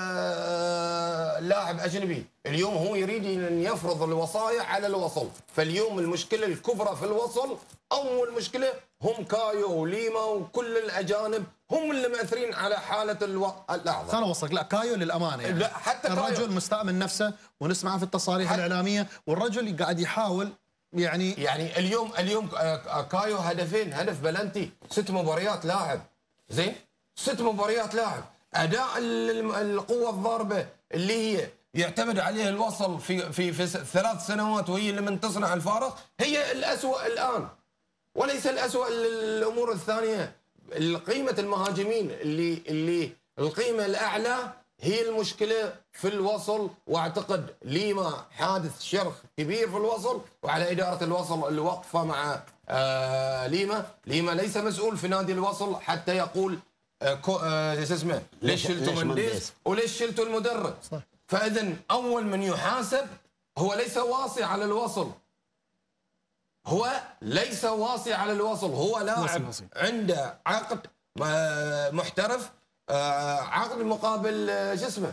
لاعب اجنبي اليوم هو يريد ان يفرض الوصايا على الوصل، فاليوم المشكله الكبرى في الوصل، اول مشكله هم كايو وليما وكل الاجانب هم اللي مأثرين على حاله اللحظه. خليني اوصلك، لا كايو للامانه يعني لا حتى الرجل مستأمن نفسه ونسمعه في التصاريح الاعلاميه، والرجل قاعد يحاول يعني اليوم كايو هدفين، هدف بلنتي، 6 مباريات لاعب، زين؟ 6 مباريات لاعب، اداء القوه الضاربه اللي هي يعتمد عليها الوصل في 3 سنوات وهي اللي من تصنع الفارق، هي الأسوأ الان وليس الأسوأ الامور الثانيه. قيمه المهاجمين اللي القيمه الاعلى هي المشكله في الوصل، واعتقد ليما حادث شرخ كبير في الوصل، وعلى اداره الوصل الوقفه مع ليما ليس مسؤول في نادي الوصل حتى يقول اسمه ليش شلتوا منديز وليش شلتوا المدرب. صح. فاذا اول من يحاسب هو ليس واصي على الوصل، هو ليس واصي على الوصل، هو لاعب عنده عقد محترف، عقد مقابل شو اسمه؟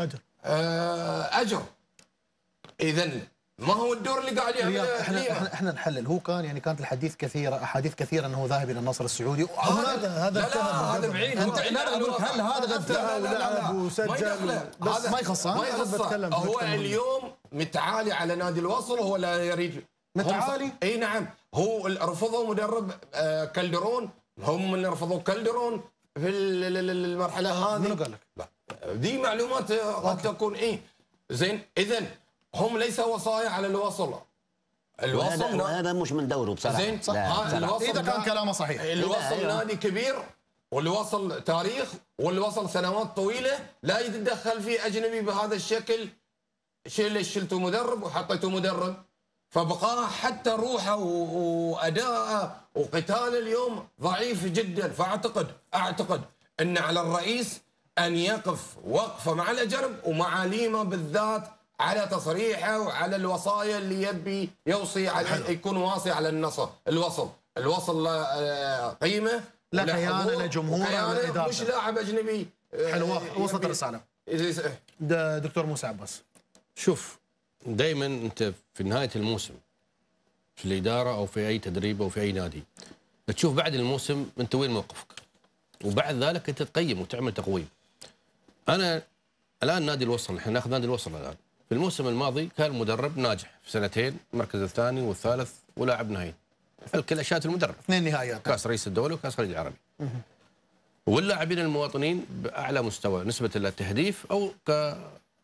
اجر. اذا ما هو الدور اللي قاعد يعمله احنا نحلل. هو كان يعني كانت احاديث كثيره انه ذاهب الى النصر السعودي. هذا بعيد. انت لا اقول لك هل هذا لا وسجل بس ما يخصه. هو اليوم متعالي على نادي الوصل، هو لا يريد متعالي. اي نعم، هو رفضوا مدرب كالدرون، هم من رفضوا كالدرون في المرحله هذه. منو قال لك؟ دي معلومات قد تكون زين. اذا هم ليس وصايا على الوصل. وهذا مش من دوره بصراحه. زين صح. اذا كان كلامه صحيح. الوصل نادي كبير، والوصل تاريخ، والوصل سنوات طويله، لا يتدخل فيه اجنبي بهذا الشكل. ليش شلتوا مدرب وحطيتوا مدرب؟ فبقاه حتى روحه واداءه وقتاله اليوم ضعيف جدا. فاعتقد ان على الرئيس ان يقف وقفه مع الاجانب ومع ليما بالذات على تصريحه وعلى الوصايا اللي يبي يوصي على يكون واصي على الوصل قيمه، لا كيانه، لا جمهور، لا اداره، مش لاعب اجنبي. حلوه، وصلت الرساله. دكتور موسى عباس، شوف دائما انت في نهايه الموسم في الاداره او في اي تدريب او في اي نادي تشوف بعد الموسم انت وين موقفك، وبعد ذلك انت تقيم وتعمل تقويم. انا الان نادي الوصل، احنا ناخذ نادي الوصل الان، في الموسم الماضي كان مدرب ناجح في 2 سنين، المركز الثاني والثالث ولاعب نهائي. الكل اشياء المدرب، 2 نهائيات، كاس رئيس الدوله وكاس الخليج العربي. واللاعبين المواطنين باعلى مستوى نسبه التهديف او ك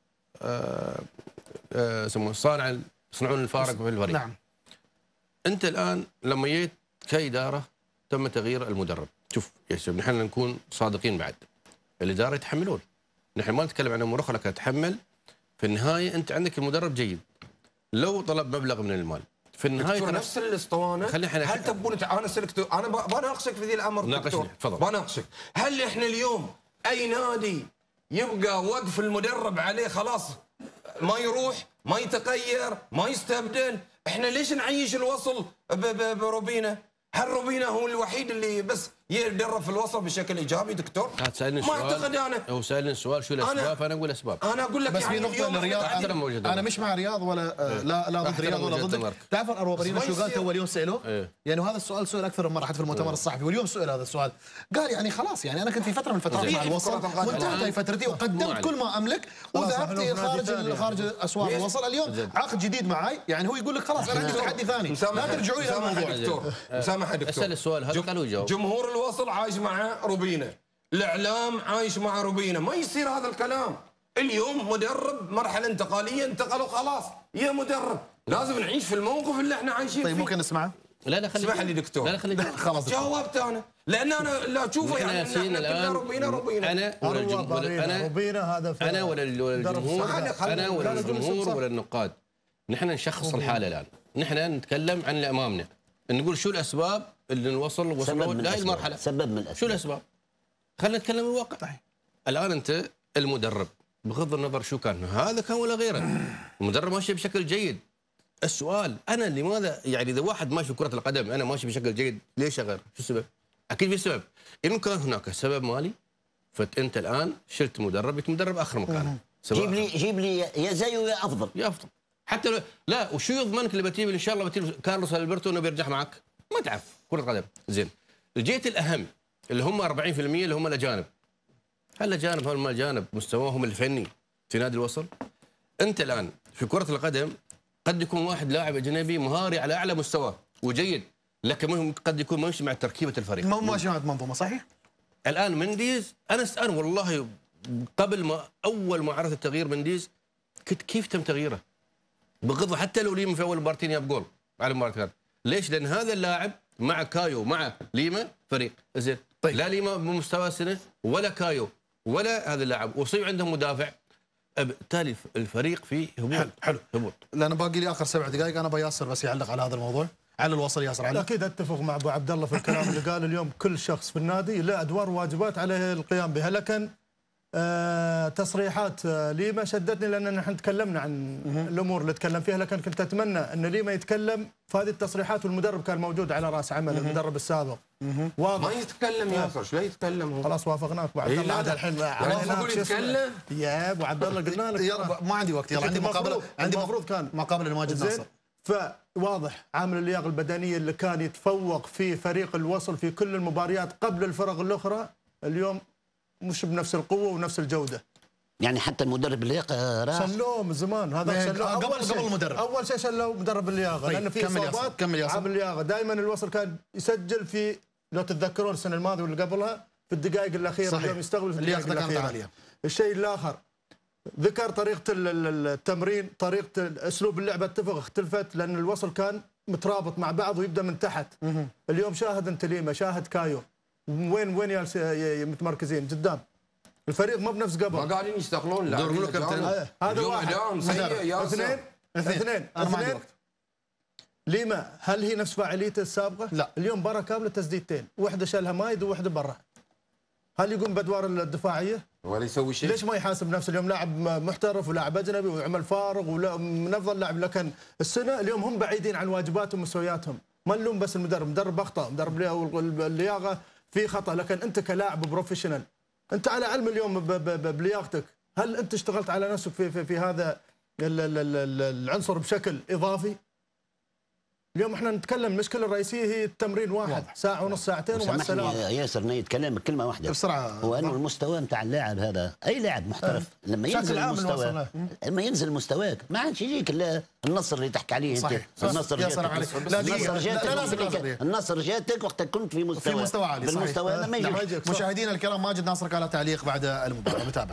يسمونه يصنعون الفارق في الفريق. نعم. انت الان لما جيت كاداره تم تغيير المدرب، شوف يا شباب نحن نكون صادقين، بعد الاداره يتحملون، نحن ما نتكلم عن امور اخرى لكن تتحمل. في النهايه انت عندك المدرب جيد، لو طلب مبلغ من المال في النهايه نفس الاسطوانه. هل تبون انا بناقشك في ذي الامر دكتور، بناقشك. هل احنا اليوم اي نادي يبقى وقف المدرب عليه خلاص ما يروح، ما يتغير، ما يستبدل؟ احنا ليش نعيش الوصل بروبينا؟ هل روبينا هو الوحيد اللي بس يدرب في الوصل بشكل ايجابي دكتور؟ تسالني ما اعتقد انا. هو سالني السؤال شو الاسباب، انا اقول اسباب. انا اقول لك بس في نقطه الرياض، انا مش مع رياض ولا لا ضد رياض ولا ضد. تعرف اروبرينا شو قال تو اليوم سالوه؟ يعني وهذا السؤال سئل اكثر من مره حتى في المؤتمر الصحفي، واليوم سئل هذا السؤال. قال يعني خلاص، يعني انا كنت في فتره من فترات مع الوصل وانتهت هاي فترتي وقدمت كل ما املك وذهبت خارج اسواق الوصل. اليوم عقد جديد معي، يعني هو يقول لك خلاص انا عندي تحدي ثاني، لا ترجعوا لي الموضوع. دكتور مسامح دكتور، اسال السؤال هذا قالوا يجاوب. جمهور الوصل عايش مع روبينا، الاعلام عايش مع روبينا، ما يصير هذا الكلام. اليوم مدرب مرحله انتقاليه انتقل وخلاص، يا مدرب لازم نعيش في الموقف اللي احنا عايشين فيه. طيب ممكن نسمعه؟ لا خليك، اسمح لي دكتور. لا خليك خلاص جاوبت انا، لان انا لا اشوفه يعني احنا روبينا انا ولا روبينا هذا انا ولا الجمهور ولا النقاد نحن نشخص الحاله الان، نحن نتكلم عن اللي امامنا، نقول شو الاسباب اللي وصلوا لهي المرحله. سبب من الاسباب. شو الاسباب؟ خلينا نتكلم الواقع. الان انت المدرب بغض النظر شو كان، هذا كان ولا غيره، المدرب ماشي بشكل جيد. السؤال انا لماذا يعني اذا واحد ماشي بكره القدم انا ماشي بشكل جيد ليش اغير؟ شو السبب؟ اكيد في سبب. ان كان هناك سبب مالي فانت الان شلت مدرب يتمدرب اخر مكانه. جيب لي يا زيه يا افضل. يا افضل. حتى لا وشو يضمنك اللي بتجيب ان شاء الله بتجيب كارلوس البرتو انه بيرجع معك؟ ما تعرف كره قدم. زين. الجيت الاهم اللي هم 40% اللي هم الاجانب. هل الاجانب هم الاجانب مستواهم الفني في نادي الوصل؟ انت الان في كره القدم قد يكون واحد لاعب اجنبي مهاري على اعلى مستوى وجيد، لكن قد يكون ماشي مع تركيبه الفريق. مو ماشي مع المنظومه صحيح؟ الان منديز انا والله قبل ما اول ما عرفت التغيير منديز كنت كيف تم تغييره؟ بغض حتى لو ليما في اول مباراتين جاب جول على المباراه. ليش؟ لان هذا اللاعب مع كايو مع ليما فريق زين. طيب. لا ليما بمستوى السنه ولا كايو ولا هذا اللاعب، وصيب عندهم مدافع، بالتالي الفريق فيه هبوط. حلو هبوط. لان باقي لي اخر 7 دقائق، انا بياسر بس يعلق على هذا الموضوع على الوصل. ياسر علي. اكيد اتفق مع ابو عبد الله في الكلام اللي قال. اليوم كل شخص في النادي له ادوار وواجبات عليه القيام بها، لكن تصريحات ليما شدتني لان نحن تكلمنا عن الامور اللي تكلم فيها، لكن كنت اتمنى ان ليما يتكلم في هذه التصريحات والمدرب كان موجود على راس عمل المدرب السابق. واضح. ما يتكلم ياسر، شو لا يتكلم هو؟ خلاص وافقناك ابو عبد الله. هذا الحين يتكلم يا ابو عبد الله قلنا لك يلا ما عندي وقت. يلا عندي مقابله، المفروض كان مقابله لماجد ناصر. فواضح عامل اللياقه البدنيه اللي كان يتفوق في فريق الوصل في كل المباريات قبل الفرق الاخرى اليوم مش بنفس القوه ونفس الجوده. يعني حتى المدرب اللياقه راح شلوه من زمان. هذا شلوه قبل المدرب. اول شيء شلوه مدرب اللياقه. طيب. لانه في اصابات عامل اللياقه. دائما الوصل كان يسجل في، لو تتذكرون السنه الماضيه واللي قبلها، في الدقائق الاخيره. صحيح. اليوم يستغل في الدقائق الاخيره. الشيء الاخر ذكر طريقه التمرين، طريقه اسلوب اللعبه اختلفت لان الوصل كان مترابط مع بعض ويبدا من تحت. اليوم شاهد انت ليما، شاهد كايو، وين متمركزين قدام. الفريق ما بنفس قبل. ما قاعدين يشتغلون. دور منو كابتن؟ هذا واحد. اثنين. انا ما عندي وقت. ليما هل هي نفس فاعليته السابقه؟ لا. اليوم برا كامله تسديدتين، واحده شالها مايد وواحده برا. هل يقوم بادوار الدفاعيه؟ ولا يسوي شيء؟ ليش ما يحاسب نفسه؟ اليوم لاعب محترف ولاعب اجنبي وعمل فارغ ومن افضل لاعب، لكن السنه اليوم هم بعيدين عن واجباتهم ومستوياتهم. ما نلوم بس المدرب اخطا، مدرب اللياقه في خطا، لكن انت كلاعب بروفيشنال انت على علم اليوم بلياقتك. هل انت اشتغلت على نفسك في هذا العنصر بشكل اضافي؟ اليوم احنا نتكلم المشكله الرئيسيه هي التمرين واحد ساعه ونص ساعتين ومع السلامه. ياسر نتكلم بكلمه واحده بسرعه. هو انه المستوى نتاع اللاعب هذا، اي لاعب محترف لما ينزل المستوى، لما ينزل مستواك ما عادش يجيك النصر اللي تحكي عليه انت. صحيح. النصر جاتك وقت كنت في مستوى عالي. بالمستوى هذا ما يجيك. مشاهدينا الكرام، ماجد ناصر قال تعليق بعد المباراه. نتابع.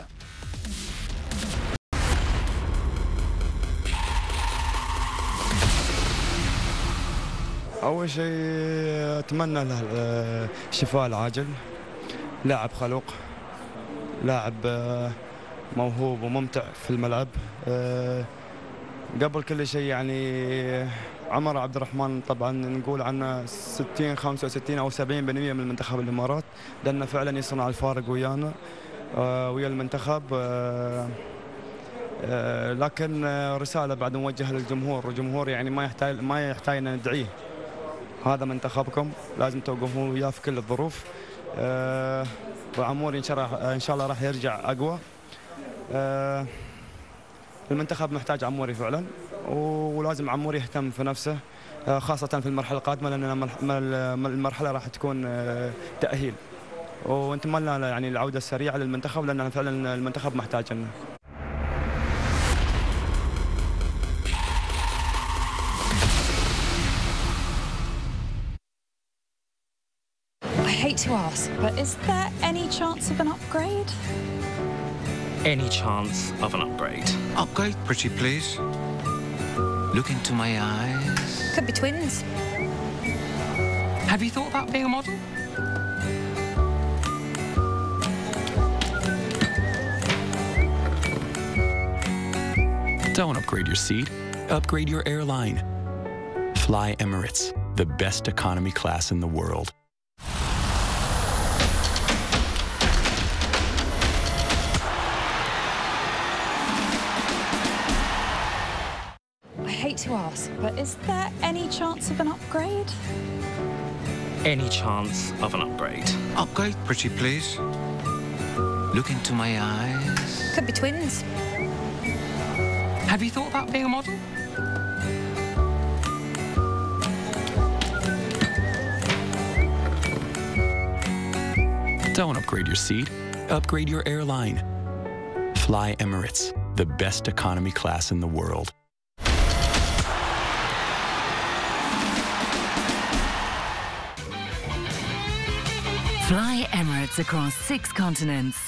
أول شيء أتمنى له الشفاء العاجل. لاعب خلوق، لاعب موهوب وممتع في الملعب. قبل كل شيء يعني عمر عبد الرحمن طبعا نقول عنه 60 65 أو 70% من المنتخب الإمارات، لأنه فعلا يصنع الفارق ويانا ويا المنتخب. لكن رسالة بعد موجهة للجمهور، والجمهور يعني ما يحتاج أن ندعيه. هذا منتخبكم، لازم توقفون وياه في كل الظروف. وعموري ان شاء الله راح يرجع اقوى. المنتخب محتاج عموري فعلا، ولازم عموري يهتم في نفسه خاصة في المرحلة القادمة، لأن المرحلة راح تكون تأهيل، ونتمنى يعني العودة السريعة للمنتخب، لأن فعلا المنتخب محتاج لنا. I hate to ask, but is there any chance of an upgrade? Any chance of an upgrade? Upgrade, pretty please. Look into my eyes. Could be twins. Have you thought about being a model? Don't upgrade your seat. Upgrade your airline. Fly Emirates, the best economy class in the world. I hate to ask, but is there any chance of an upgrade? Any chance of an upgrade? Upgrade, pretty please. Look into my eyes. Could be twins. Have you thought about being a model? Don't upgrade your seat, upgrade your airline. Fly Emirates, the best economy class in the world. Fly Emirates across 6 continents.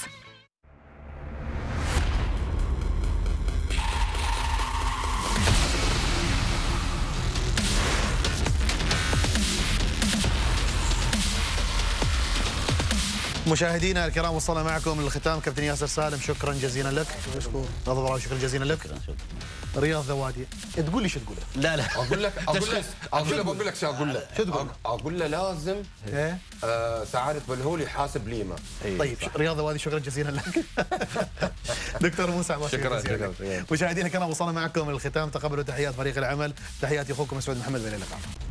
مشاهدينا الكرام، وصلنا معكم للختام. كابتن ياسر سالم، شكرا جزيلا لك. مشكور. رضا براوي، شكرا جزيلا لك. رياض ذوادي، تقول لي شو تقول له؟ لا اقول لك شو اقول له. شو تقول؟ اقول له لازم سعاده بلهول يحاسب ليما. طيب رياض ذوادي، شكرا جزيلا لك. دكتور موسى عباس، شكرا. مشاهدينا الكرام، وصلنا معكم للختام. تقبلوا تحيات فريق العمل، تحياتي اخوكم مسعود محمد، الى اللقاء.